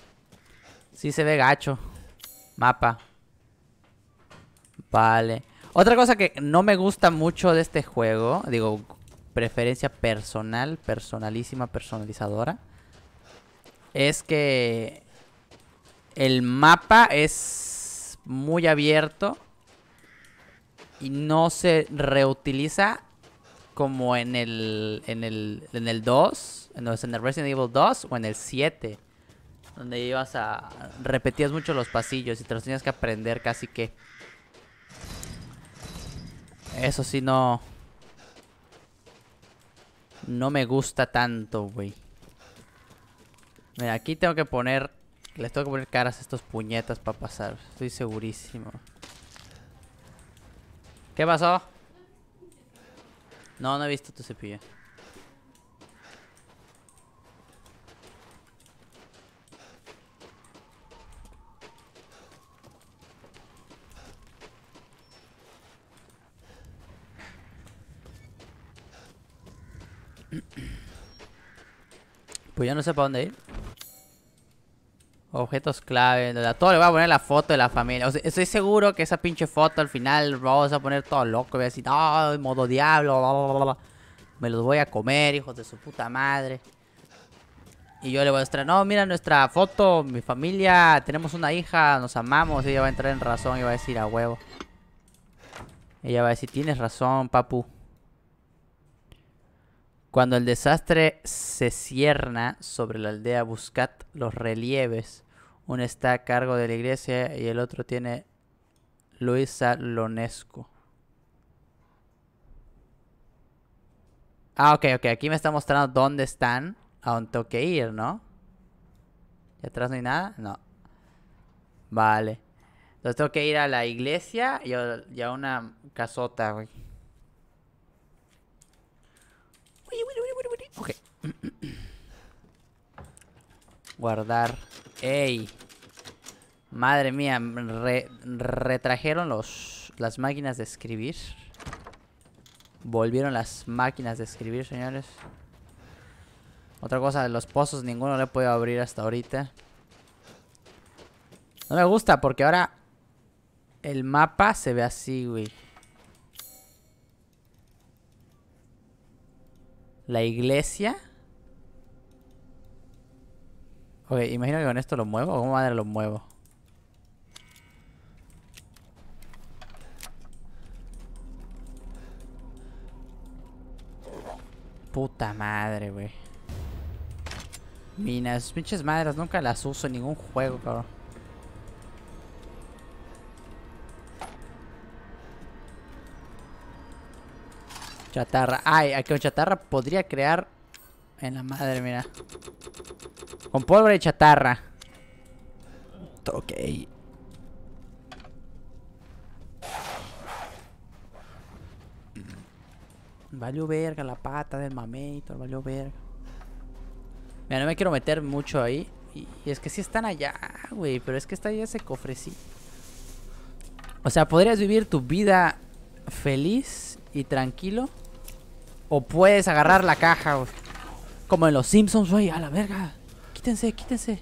A: Sí se ve gacho. Mapa. Vale. Otra cosa que no me gusta mucho de este juego, digo, preferencia personal, personalísima, personalizadora, es que el mapa es muy abierto y no se reutiliza como en el 2, en el Resident Evil 2 o en el 7, donde repetías mucho los pasillos y te los tenías que aprender casi que. Eso sí no me gusta tanto, güey. Mira, aquí tengo que poner, les tengo que poner caras a estos puñetas para pasar, estoy segurísimo. ¿Qué pasó? No he visto tu cepillo. Pues yo no sé para dónde ir. Objetos clave. A todo le voy a poner la foto de la familia. O sea, estoy seguro que esa pinche foto al final vamos a poner todo loco. Voy a decir, no, modo diablo, bla, bla, bla, bla. Me los voy a comer, hijos de su puta madre. Y yo le voy a mostrar, no, mira nuestra foto, mi familia, tenemos una hija, nos amamos. Y ella va a entrar en razón y va a decir, a huevo. Ella va a decir, tienes razón, papu. Cuando el desastre se cierna sobre la aldea, buscad los relieves. Uno está a cargo de la iglesia y el otro tiene Luisa Lonescu. Ah, ok. Aquí me está mostrando dónde están. A dónde tengo que ir, ¿no? ¿Y atrás no hay nada? No. Vale. Entonces tengo que ir a la iglesia y a una casota, güey. Ok. Guardar. ¡Ey! Madre mía, retrajeron las máquinas de escribir. Volvieron las máquinas de escribir, señores. Otra cosa, de los pozos ninguno le he podido abrir hasta ahorita. No me gusta porque ahora el mapa se ve así, güey. La iglesia. Ok, imagino que con esto lo muevo. ¿O cómo madre lo muevo? Puta madre, güey. Minas, esas pinches madres nunca las uso en ningún juego, cabrón. Chatarra. Ay, aquí con chatarra podría crear. En la madre, mira. Con pólvora y chatarra. Ok. Valió verga la pata del mamito. Valió verga. Mira, no me quiero meter mucho ahí. Y es que sí están allá, güey. Pero es que está allá ese cofrecito. O sea, podrías vivir tu vida feliz y tranquilo. O puedes agarrar la caja, güey. Como en los Simpsons, güey. A la verga. Quítense, quítense.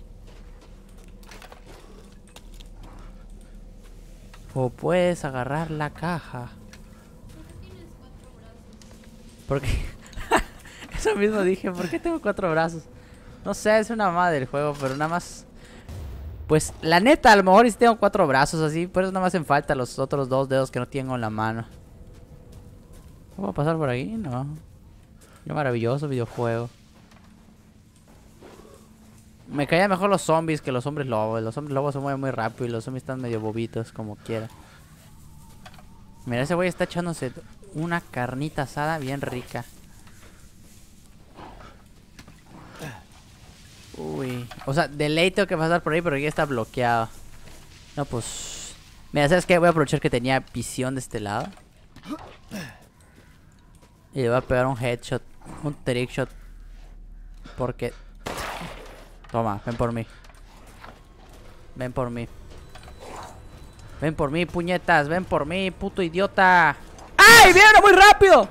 A: O puedes agarrar la caja. Porque eso mismo dije. ¿Por qué tengo 4 brazos? No sé, es una mamada del juego. Pero nada más. Pues la neta, a lo mejor sí tengo 4 brazos así. Por eso nada más hacen falta los otros 2 dedos que no tengo en la mano. ¿Cómo va a pasar por ahí? No. Qué maravilloso videojuego. Me caían mejor los zombies que los hombres lobos. Los hombres lobos se mueven muy rápido y los zombies están medio bobitos, como quiera. Mira, ese güey está echándose una carnita asada bien rica. Uy. O sea, de ley tengo que pasar por ahí, pero ya está bloqueado. No, pues... Mira, ¿sabes qué? Voy a aprovechar que tenía visión de este lado. Y le voy a pegar un headshot. Un trickshot. Porque... Toma, ven por mí. Ven por mí. Ven por mí, puñetas. Ven por mí, puto idiota. ¡Ay! ¡Viene muy rápido!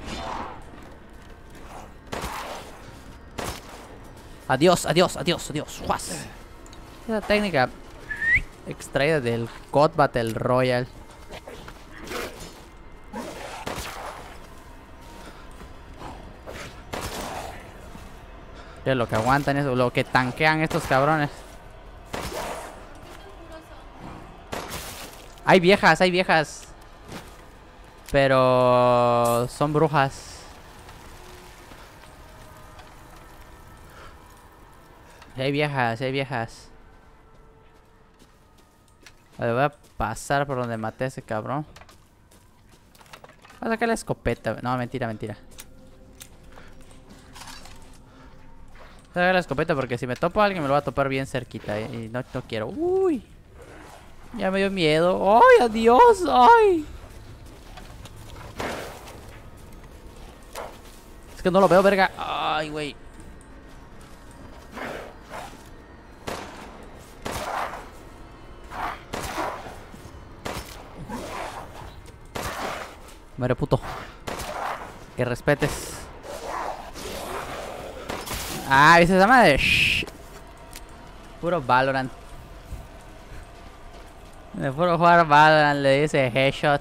A: Adiós, adiós, adiós, adiós. ¡Juas! Esa técnica extraída del COD Battle Royale. De lo que aguantan eso, lo que tanquean estos cabrones. Hay viejas. Pero son brujas. Hay viejas. Vale, voy a pasar por donde maté a ese cabrón. Voy a sacar la escopeta. No, mentira. Voy a sacar la escopeta porque si me topo a alguien me lo va a topar bien cerquita. Y no quiero. Uy. Ya me dio miedo. ¡Ay, adiós! ¡Ay! Es que no lo veo, verga. ¡Ay, güey! Muere, puto. Que respetes. Ah, ¿viste esa madre? Shh. Puro Valorant. De puro jugar Valorant le dice headshot.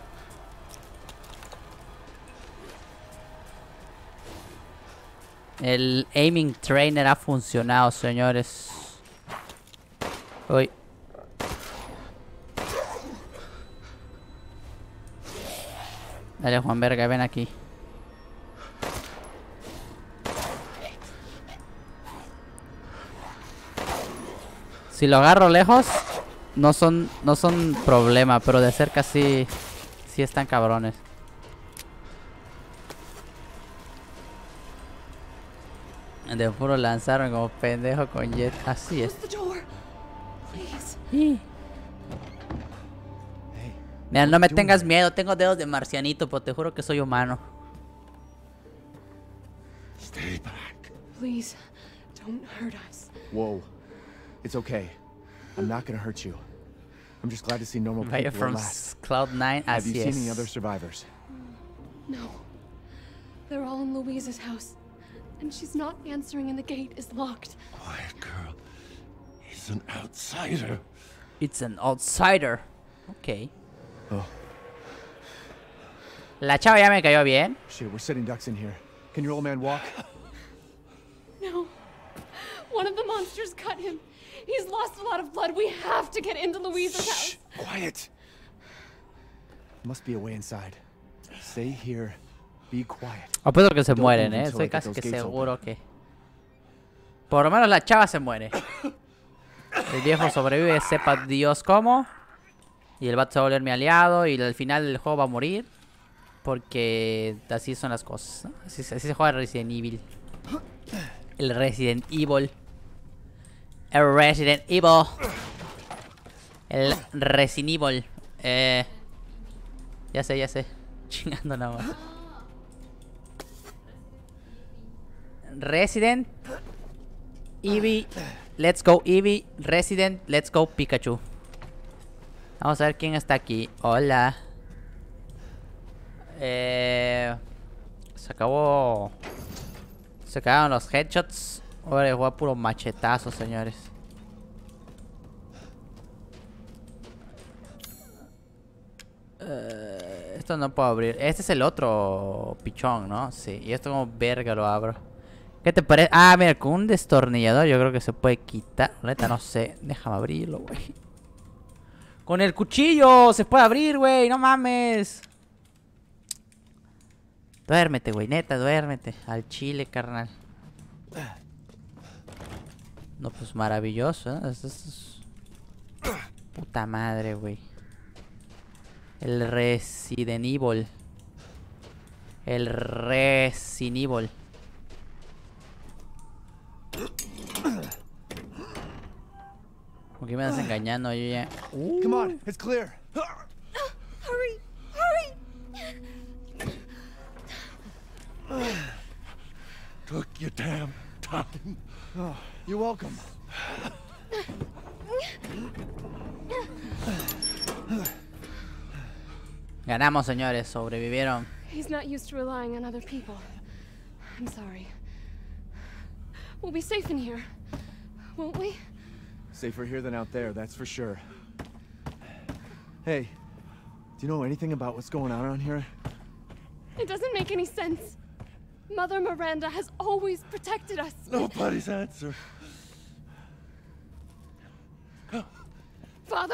A: El aiming trainer ha funcionado, señores. Uy. Dale, Juan Verga, ven aquí. Si lo agarro lejos, no son problema, pero de cerca sí están cabrones. De puro lanzaron como pendejo con jet. Así es. Mira, no me tengas miedo, tengo dedos de marcianito, pero te juro que soy humano.
K: Stay back.
L: Please, don't hurt us.
C: Whoa. It's okay. I'm not gonna hurt you. I'm just glad to see normal
A: Vaya
C: people
A: from
C: relax.
A: Cloud9,
C: Have you
A: así
C: seen any
A: es.
C: other survivors?
L: No. They're all in Louisa's house. And she's not answering and the gate is locked.
K: Quiet girl. He's an outsider.
A: It's an outsider. Ok.
C: Oh.
A: La chava ya me cayó bien.
C: Shit, we're sitting ducks in here. Can your old man walk?
L: No. One of the monsters cut him. He's lost a lot of blood. We have to get into Louisa's house.
C: Quiet. Must be a way inside. Stay here. Be quiet.
A: Apuesto que se
C: Don't
A: mueren,
C: move until
A: Estoy
C: I get
A: casi
C: those
A: que
C: gates
A: seguro
C: open.
A: que... Por lo menos la chava se muere. El viejo sobrevive, sepa Dios cómo. Y el vato se va a volver mi aliado. Y al final del juego va a morir. Porque así son las cosas, ¿no? Así se juega Resident Evil. El Resident Evil. El Resident Evil. El Resident Evil. Ya sé. Chingando nada más. Resident Evil. Let's go Eevee. Resident. Let's go Pikachu. Vamos a ver quién está aquí. Hola. Se acabó. Se acabaron los headshots. Ahora voy a puro machetazo, señores. Esto no puedo abrir. Este es el otro pichón, ¿no? Sí. Y esto como verga lo abro. ¿Qué te parece? Ah, mira, con un destornillador yo creo que se puede quitar. Neta, no sé. Déjame abrirlo, güey. Con el cuchillo se puede abrir, güey. No mames. Duérmete, güey. Neta, duérmete. Al chile, carnal. No, pues maravilloso, ¿eh? Esto es... Puta madre, güey. El Resident Evil. El Resident Evil. ¿Por qué me estás engañando? Yo ya...
C: Come on, it's clear.
L: Hurry!
K: Took your damn time.
C: Oh, you're welcome.
A: Ganamos, señores. Sobrevivieron.
L: He's not used to relying on other people. I'm sorry. We'll be safe in here, won't we?
C: Safer here than out there, that's for sure. Hey, do you know anything about what's going on around here?
L: It doesn't make any sense. Mother Miranda has always protected us.
K: Nobody's answer.
L: Father?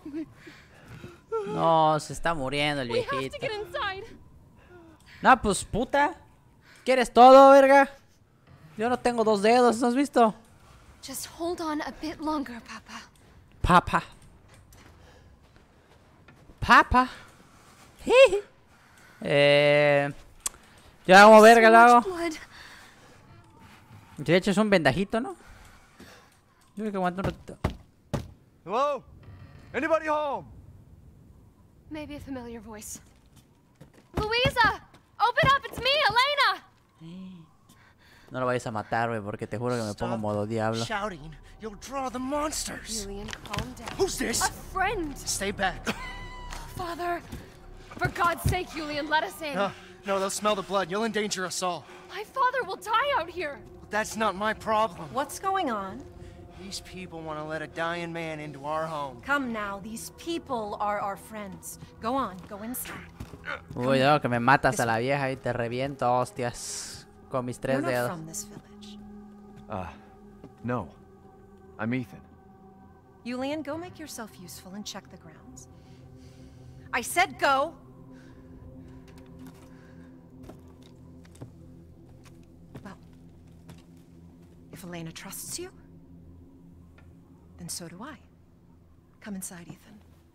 A: No, se está muriendo el
L: We have to
A: viejito.
L: get inside.
A: No, pues puta. ¿Quieres todo, verga? Yo no tengo 2 dedos, ¿no has visto?
L: Just hold on a bit longer, Papa.
A: Papa. Papa. Yo hago verga, lo hago.
L: Blood.
A: De hecho es un vendajito, ¿no? Yo creo que aguanto un ratito.
C: Hello? Anybody home?
L: Maybe a familiar voice. Louisa! Open up, it's me, Elena!
A: No lo vayas a matar, güey, porque te juro que me pongo modo diablo.
H: Shouting, you'll draw the monsters.
L: Julian, calm down.
H: Who's this?
L: A friend!
H: Stay back.
L: Father, for God's sake, Julian, let us in.
H: No, they'll smell the blood. You'll endanger us all.
L: My father will die out here.
H: That's not my problem.
M: What's going on?
H: These people want to let a dying man into our home.
M: Come now, these people are our friends. Go on, go inside.
A: Uy, no, que me matas a la vieja y te reviento, hostias. Con mis 3
M: You're not
A: dedos.
M: from this village.
C: No. I'm Ethan.
M: Julian, go make yourself useful and check the grounds. I said go! Well, if Elena trusts you, then so do I. Come inside, Ethan.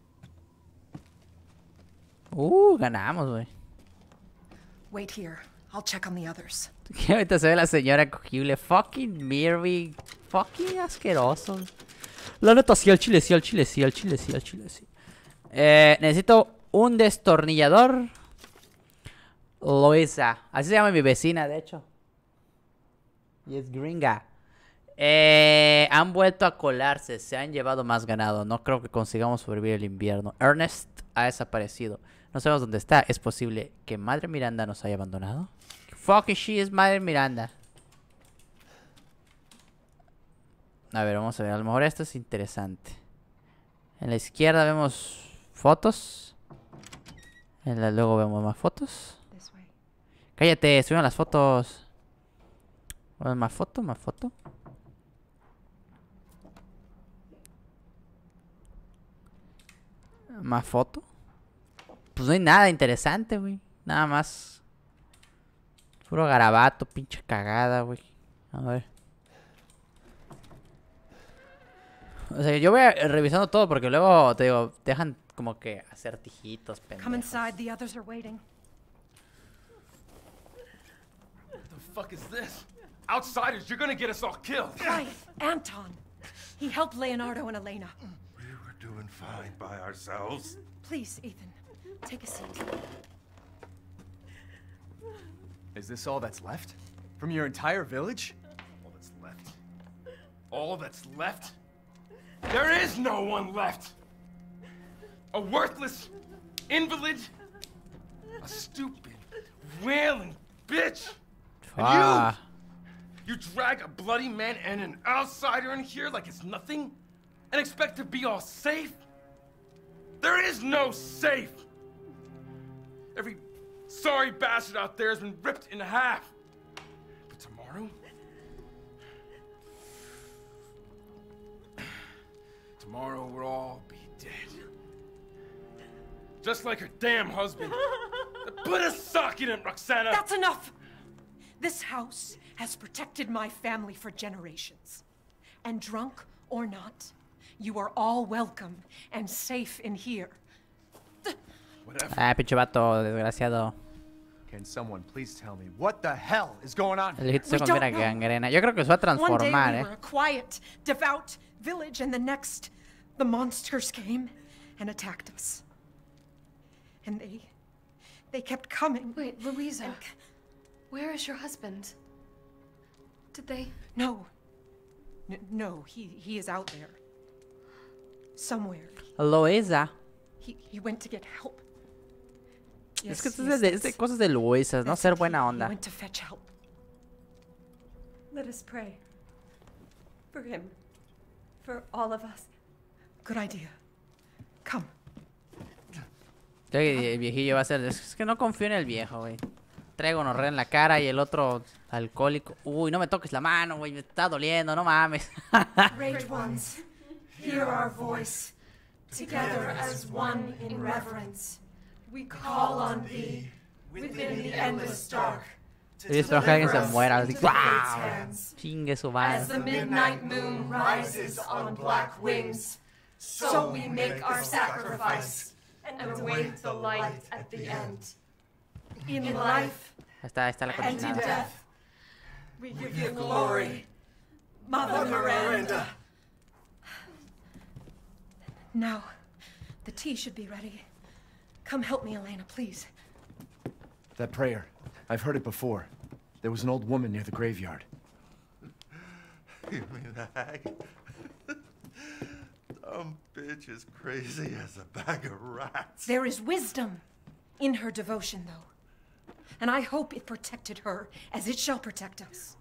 A: Ganamos, güey.
M: Wait here. I'll check on the others.
A: Que ahorita se ve la señora cogible. Fucking Mary. Fucking asqueroso. La neta, sí, al chile, sí, al chile, sí, al chile, sí, al chile, sí. Necesito un destornillador. Loisa. Así se llama mi vecina, de hecho. Y es gringa. Han vuelto a colarse. Se han llevado más ganado. No creo que consigamos sobrevivir el invierno. Ernest ha desaparecido. No sabemos dónde está. ¿Es posible que Madre Miranda nos haya abandonado? Fuck if she is Madre Miranda. A ver, vamos a ver. A lo mejor esto es interesante. En la izquierda vemos fotos. Luego vemos más fotos. Cállate, subieron las fotos. Más foto, más foto. Más foto. Pues no hay nada interesante, güey. Nada más. Puro garabato, pinche cagada, güey. A ver. O sea, yo voy revisando todo porque luego, te digo, dejan como que acertijitos,
M: Come
A: pendejos.
M: inside, the others are waiting.
G: What the fuck is this? Outsiders, you're gonna get us all killed.
M: Quiet, Anton. He helped Leonardo and Elena.
K: We were doing fine by ourselves.
M: Please, Ethan, take a seat.
C: Is this all that's left? From your entire village?
G: All that's left. All that's left? There is no one left! A worthless invalid, a stupid, wailing bitch! And you drag a bloody man and an outsider in here like it's nothing? And expect to be all safe? There is no safe! Every sorry bastard out there has been ripped in half. But tomorrow? Tomorrow we'll all be dead. Just like her damn husband. Put a sock in it, Roxana!
M: That's enough! This house has protected my family for generations. And drunk or not, you are all welcome and safe in here.
A: Ah, pinche vato, desgraciado.
C: Can someone please tell me what the hell is going on?
A: El hijito se convierte en gangrena. Yo creo que se va a transformar,
M: One day we were a quiet, devout village, and the next, the monsters came and attacked us. And they kept coming.
L: Wait, Louisa. Where is your husband? Did they?
M: No. No, he is out there. Somewhere.
A: Loisa.
M: He went to get help.
A: Es que esto es de cosas de Loisas, ¿no? Ser buena
M: He
A: onda.
M: went to fetch help.
N: Let us pray. For him. For all of us.
M: Good idea. Come.
A: El viejillo va a ser... Es que no confío en el viejo, güey. Traigo gonorrea en la cara y el otro alcohólico. Uy, no me toques la mano, güey. Me está doliendo, no mames.
M: Great ones, hear our voice. Together as one in reverence, we call on thee within the endless dark.
A: Y espero que alguien se muera. Así, ¡guau! Chingue su madre.
M: As the midnight moon rises on black wings, so we make our sacrifice and await the light at the end. In life
A: Ahí está la
M: and in
A: cocinada.
M: death, we give you glory, Mother Miranda. Now, the tea should be ready. Come help me, Elena, please.
C: That prayer. I've heard it before. There was an old woman near the graveyard.
K: You mean the hag? Dumb bitch is crazy as a bag of rats.
M: There is wisdom in her devotion, though. And I hope it protected her as it shall protect us.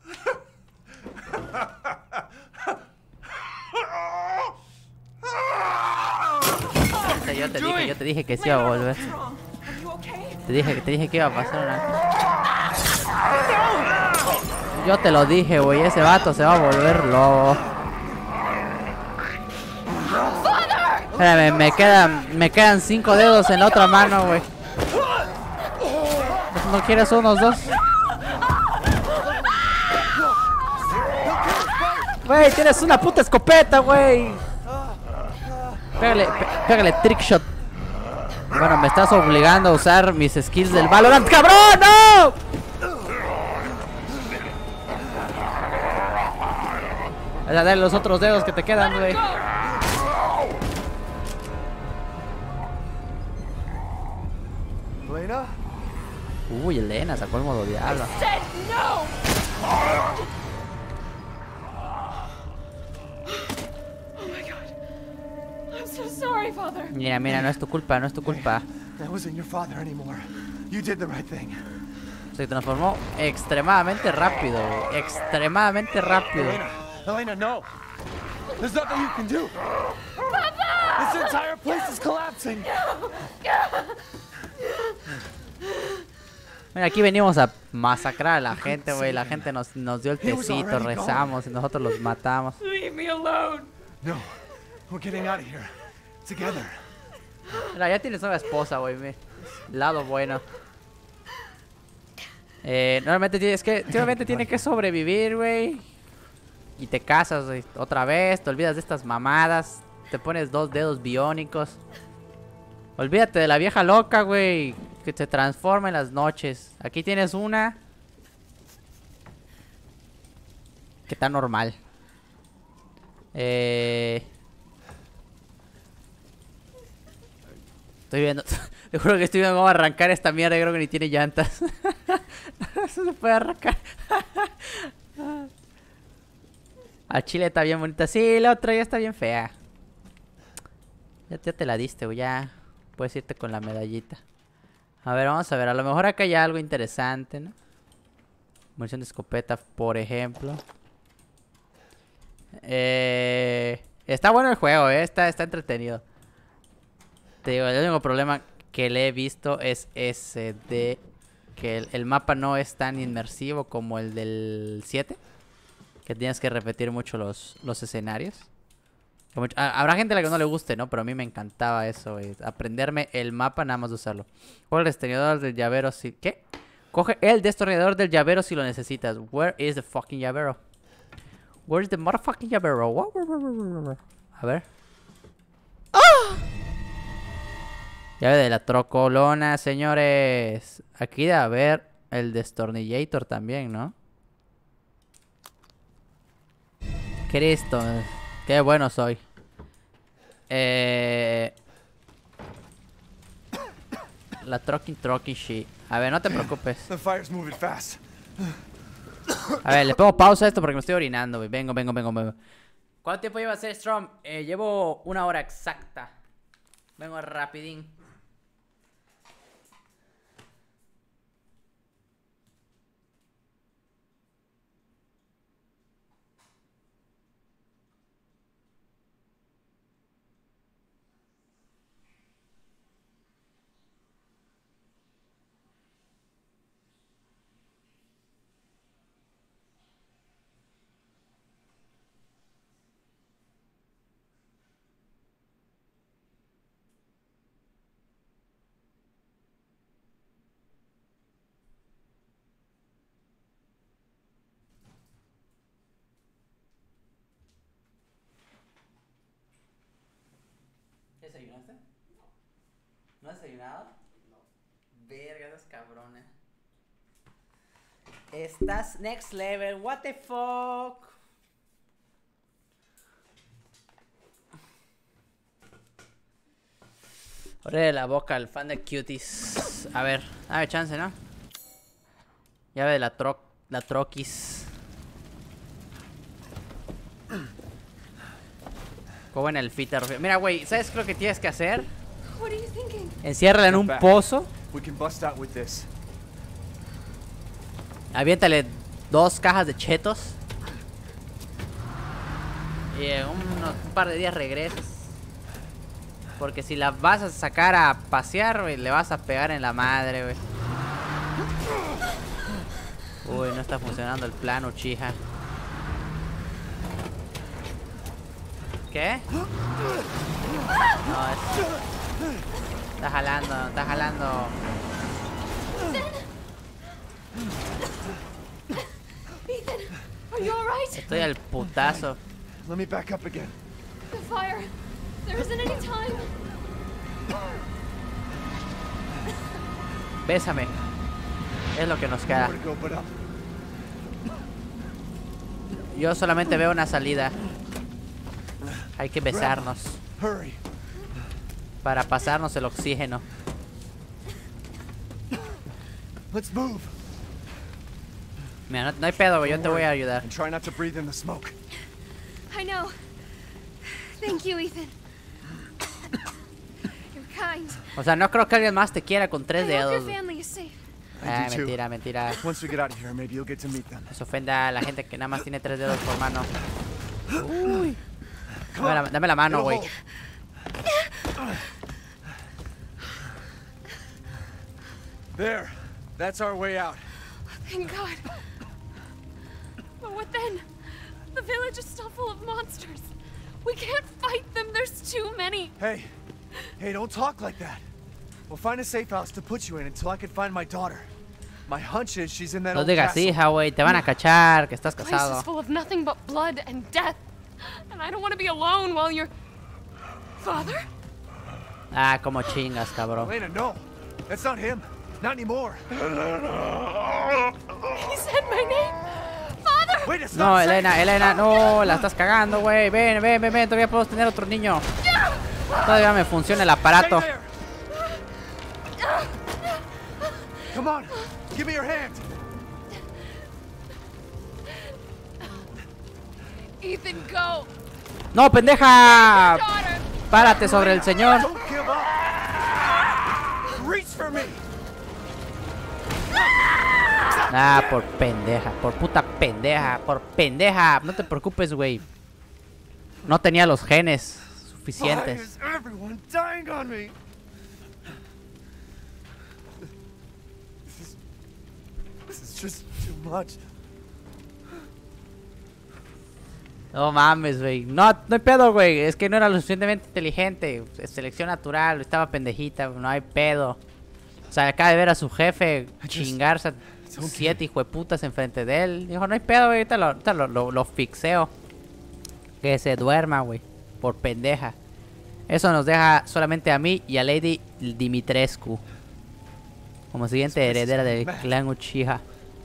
A: Yo te dije que sí iba a volver. Te dije que iba a pasar una... Yo te lo dije, güey, ese vato se va a volver lobo. Espérame, me quedan 5 dedos en la otra mano, güey. ¿No quieres unos dos? Güey, tienes una puta escopeta, güey. Pégale trick shot. Bueno, me estás obligando a usar mis skills del Valorant, ¡cabrón! ¡No! Dale los otros dedos que te quedan, güey.
C: Elena?
A: Uy, Elena sacó el modo diablo.
L: I'm so sorry, Father.
A: Mira, no es tu culpa, no es tu culpa.
C: That wasn't your father anymore. You did the right thing.
A: Se transformó extremadamente rápido, güey. Extremadamente rápido.
C: Elena, no. There's nothing you can do. Papa! This entire place is collapsing.
A: Mira, aquí venimos a masacrar a la gente, güey. La gente nos dio el tecito, rezamos y nosotros los matamos.
L: Leave me alone.
C: No, we're getting out of here. Together.
A: Mira, ya tienes nueva esposa, güey. Lado bueno. Normalmente tiene que sobrevivir, güey. Y te casas, güey, otra vez. Te olvidas de estas mamadas. Te pones 2 dedos biónicos. Olvídate de la vieja loca, güey. Que se transforma en las noches. Aquí tienes una que está normal. Estoy viendo. Te juro que estoy viendo cómo arrancar esta mierda. Creo que ni tiene llantas. Eso se puede arrancar. Al chile está bien bonita. Sí, la otra ya está bien fea. Ya te la diste, güey. Ya puedes irte con la medallita. A ver, vamos a ver. A lo mejor acá hay algo interesante, ¿no? Munición de escopeta, por ejemplo. Está bueno el juego, está entretenido. Te digo, el único problema que le he visto es ese de que el mapa no es tan inmersivo como el del 7. Que tienes que repetir mucho los escenarios. Habrá gente a la que no le guste, ¿no? Pero a mí me encantaba eso, güey. Aprenderme el mapa nada más de usarlo. Coge el destornillador del llavero si... ¿Qué? Coge el destornillador del llavero si lo necesitas. Where is the fucking llavero? Where is the motherfucking llavero? A ver. ¡Ah! Llave de la trocolona, señores. Aquí debe haber el destornillator también, ¿no? Cristo, qué bueno soy. La trucking shit. A ver, no te preocupes.
C: The fire's moving fast.
A: A ver, le pongo pausa a esto porque me estoy orinando, güey. Vengo. ¿Cuánto tiempo lleva a hacer Strom? Llevo 1 hora exacta. Vengo rapidín. ¿Desayunaste? ¿No has desayunado? No. Verga, esas cabrones. Estás next level. What the fuck? Abre la boca al fan de Cuties. A ver, dame chance, ¿no? Llave de la troquis. Como en el fitter. Mira, güey, ¿sabes qué es lo que tienes que hacer?
L: What are you thinking?
A: Enciérrala en un pozo.
C: We can bust out with this.
A: Aviéntale 2 cajas de chetos. Y en un par de días regresas. Porque si la vas a sacar a pasear, güey, le vas a pegar en la madre, güey. Uy, no está funcionando el plan, Uchiha. ¿Qué? No, es... Está jalando, está jalando.
L: Ethan, are you alright?
A: Estoy al putazo.
C: Let me back up again.
L: The fire. There isn't any time.
A: Bésame. Es lo que nos queda. Yo solamente veo una salida. Hay que besarnos. Para pasarnos el oxígeno.
C: Let's move.
A: Mira, no hay pedo, güey. Yo te voy a ayudar.
C: And try not to breathe in the smoke.
L: I know. Thank you, Ethan. You're kind.
A: O sea, no creo que alguien más te quiera con 3
L: I hope
A: dedos.
L: your family is safe.
A: Ah, mentira, mentira.
C: Once we get out of here, maybe you'll get to meet them.
A: Eso ofende a la gente que nada más tiene 3 dedos por mano. Uy. Dame la mano, güey.
C: There. That's our way out.
L: Thank God. But what then? The village is still full of monsters. We can't fight them. There's too many.
C: Hey, don't talk like that. We'll find a safe house to put you in until I can find my daughter. My hunch is she's in that
A: No
C: old
A: digas
C: castle.
A: hija, güey. Te van a cachar que estás
L: This place
A: casado.
L: is full of nothing but blood and death. And I don't want to be alone while you're... Father?
A: Ah, como chingas, cabrón.
C: Elena, no. That's not him. Not anymore.
L: He said my name. Father!
C: Wait a
A: No, Elena, no, la estás cagando, güey. Ven, todavía puedo tener otro niño. Todavía me funciona el aparato.
C: Come on, give me your hand.
L: Ethan, go.
A: No, pendeja. Párate sobre el señor.
C: Don't give up. Reach for me.
A: Ah, por pendeja, por puta pendeja, por pendeja. No te preocupes, güey. No tenía los genes
C: Why
A: suficientes.
C: is everyone dying on me? This is just too much.
A: No mames, güey. No hay pedo, güey. Es que no era lo suficientemente inteligente. Selección natural, estaba pendejita, no hay pedo. O sea, acaba de ver a su jefe chingarse a 7 hijueputas enfrente de él. Dijo, no hay pedo, güey. Ahorita lo fixeo. Que se duerma, güey. Por pendeja. Eso nos deja solamente a mí y a Lady Dimitrescu como siguiente heredera del clan Uchiha.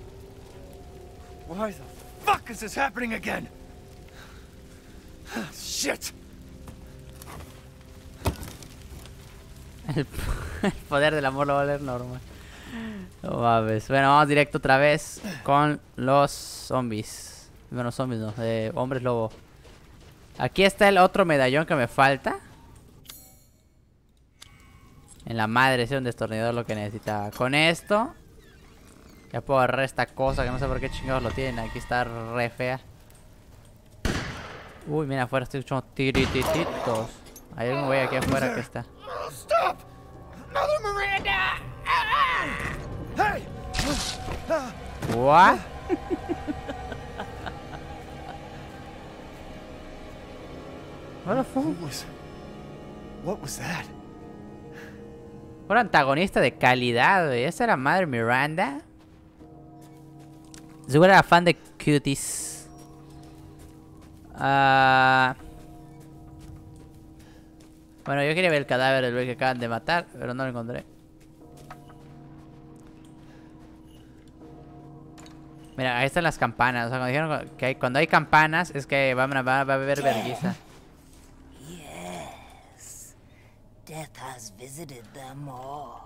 C: Why the fuck is this happening again? Shit.
A: El poder del amor lo va a leer normal. No mames. Bueno, vamos directo otra vez con los zombies. Bueno, zombies no, hombres lobo. Aquí está el otro medallón que me falta. En la madre, ese es un destornillador lo que necesitaba. Con esto ya puedo agarrar esta cosa que no sé por qué chingados lo tienen. Aquí está re fea. Uy, mira afuera, estoy escuchando tiritititos. Hay un güey aquí afuera que está.
H: Stop! Mother Miranda!
C: Hey!
A: What? What the fuck?
C: What was that?
A: Un antagonista de calidad, güey. ¿Esa era Mother Miranda? Seguro era fan de Cuties. Bueno, Bueno, yo quería ver el cadáver del güey que acaban de matar, pero no lo encontré. Mira, ahí están las campanas. O sea, cuando dijeron que cuando hay campanas es que va a haber vergüenza.
J: Yes. Death has visited them all.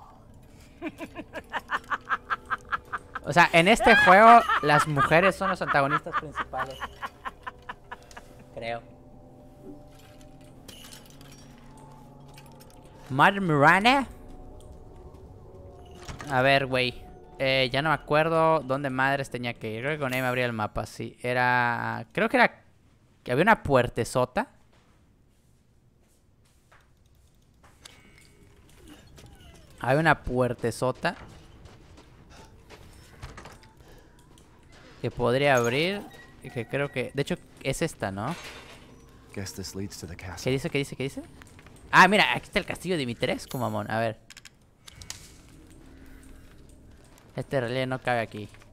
A: O sea, en este juego las mujeres son los antagonistas principales. Creo. Mother Miranda. A ver, güey. Ya no me acuerdo dónde madres tenía que ir. Creo que con ahí me abría el mapa, sí. Era... Creo que era... Que había una puertezota. Hay una puertezota que podría abrir. Y que creo que... De hecho, es esta, ¿no?
C: Guess this leads to the castle.
A: ¿Qué dice? ¿Qué dice? ¿Qué dice? Ah, mira, aquí está el castillo de Dimitrescu, mamón. A ver. Este relé no cabe aquí.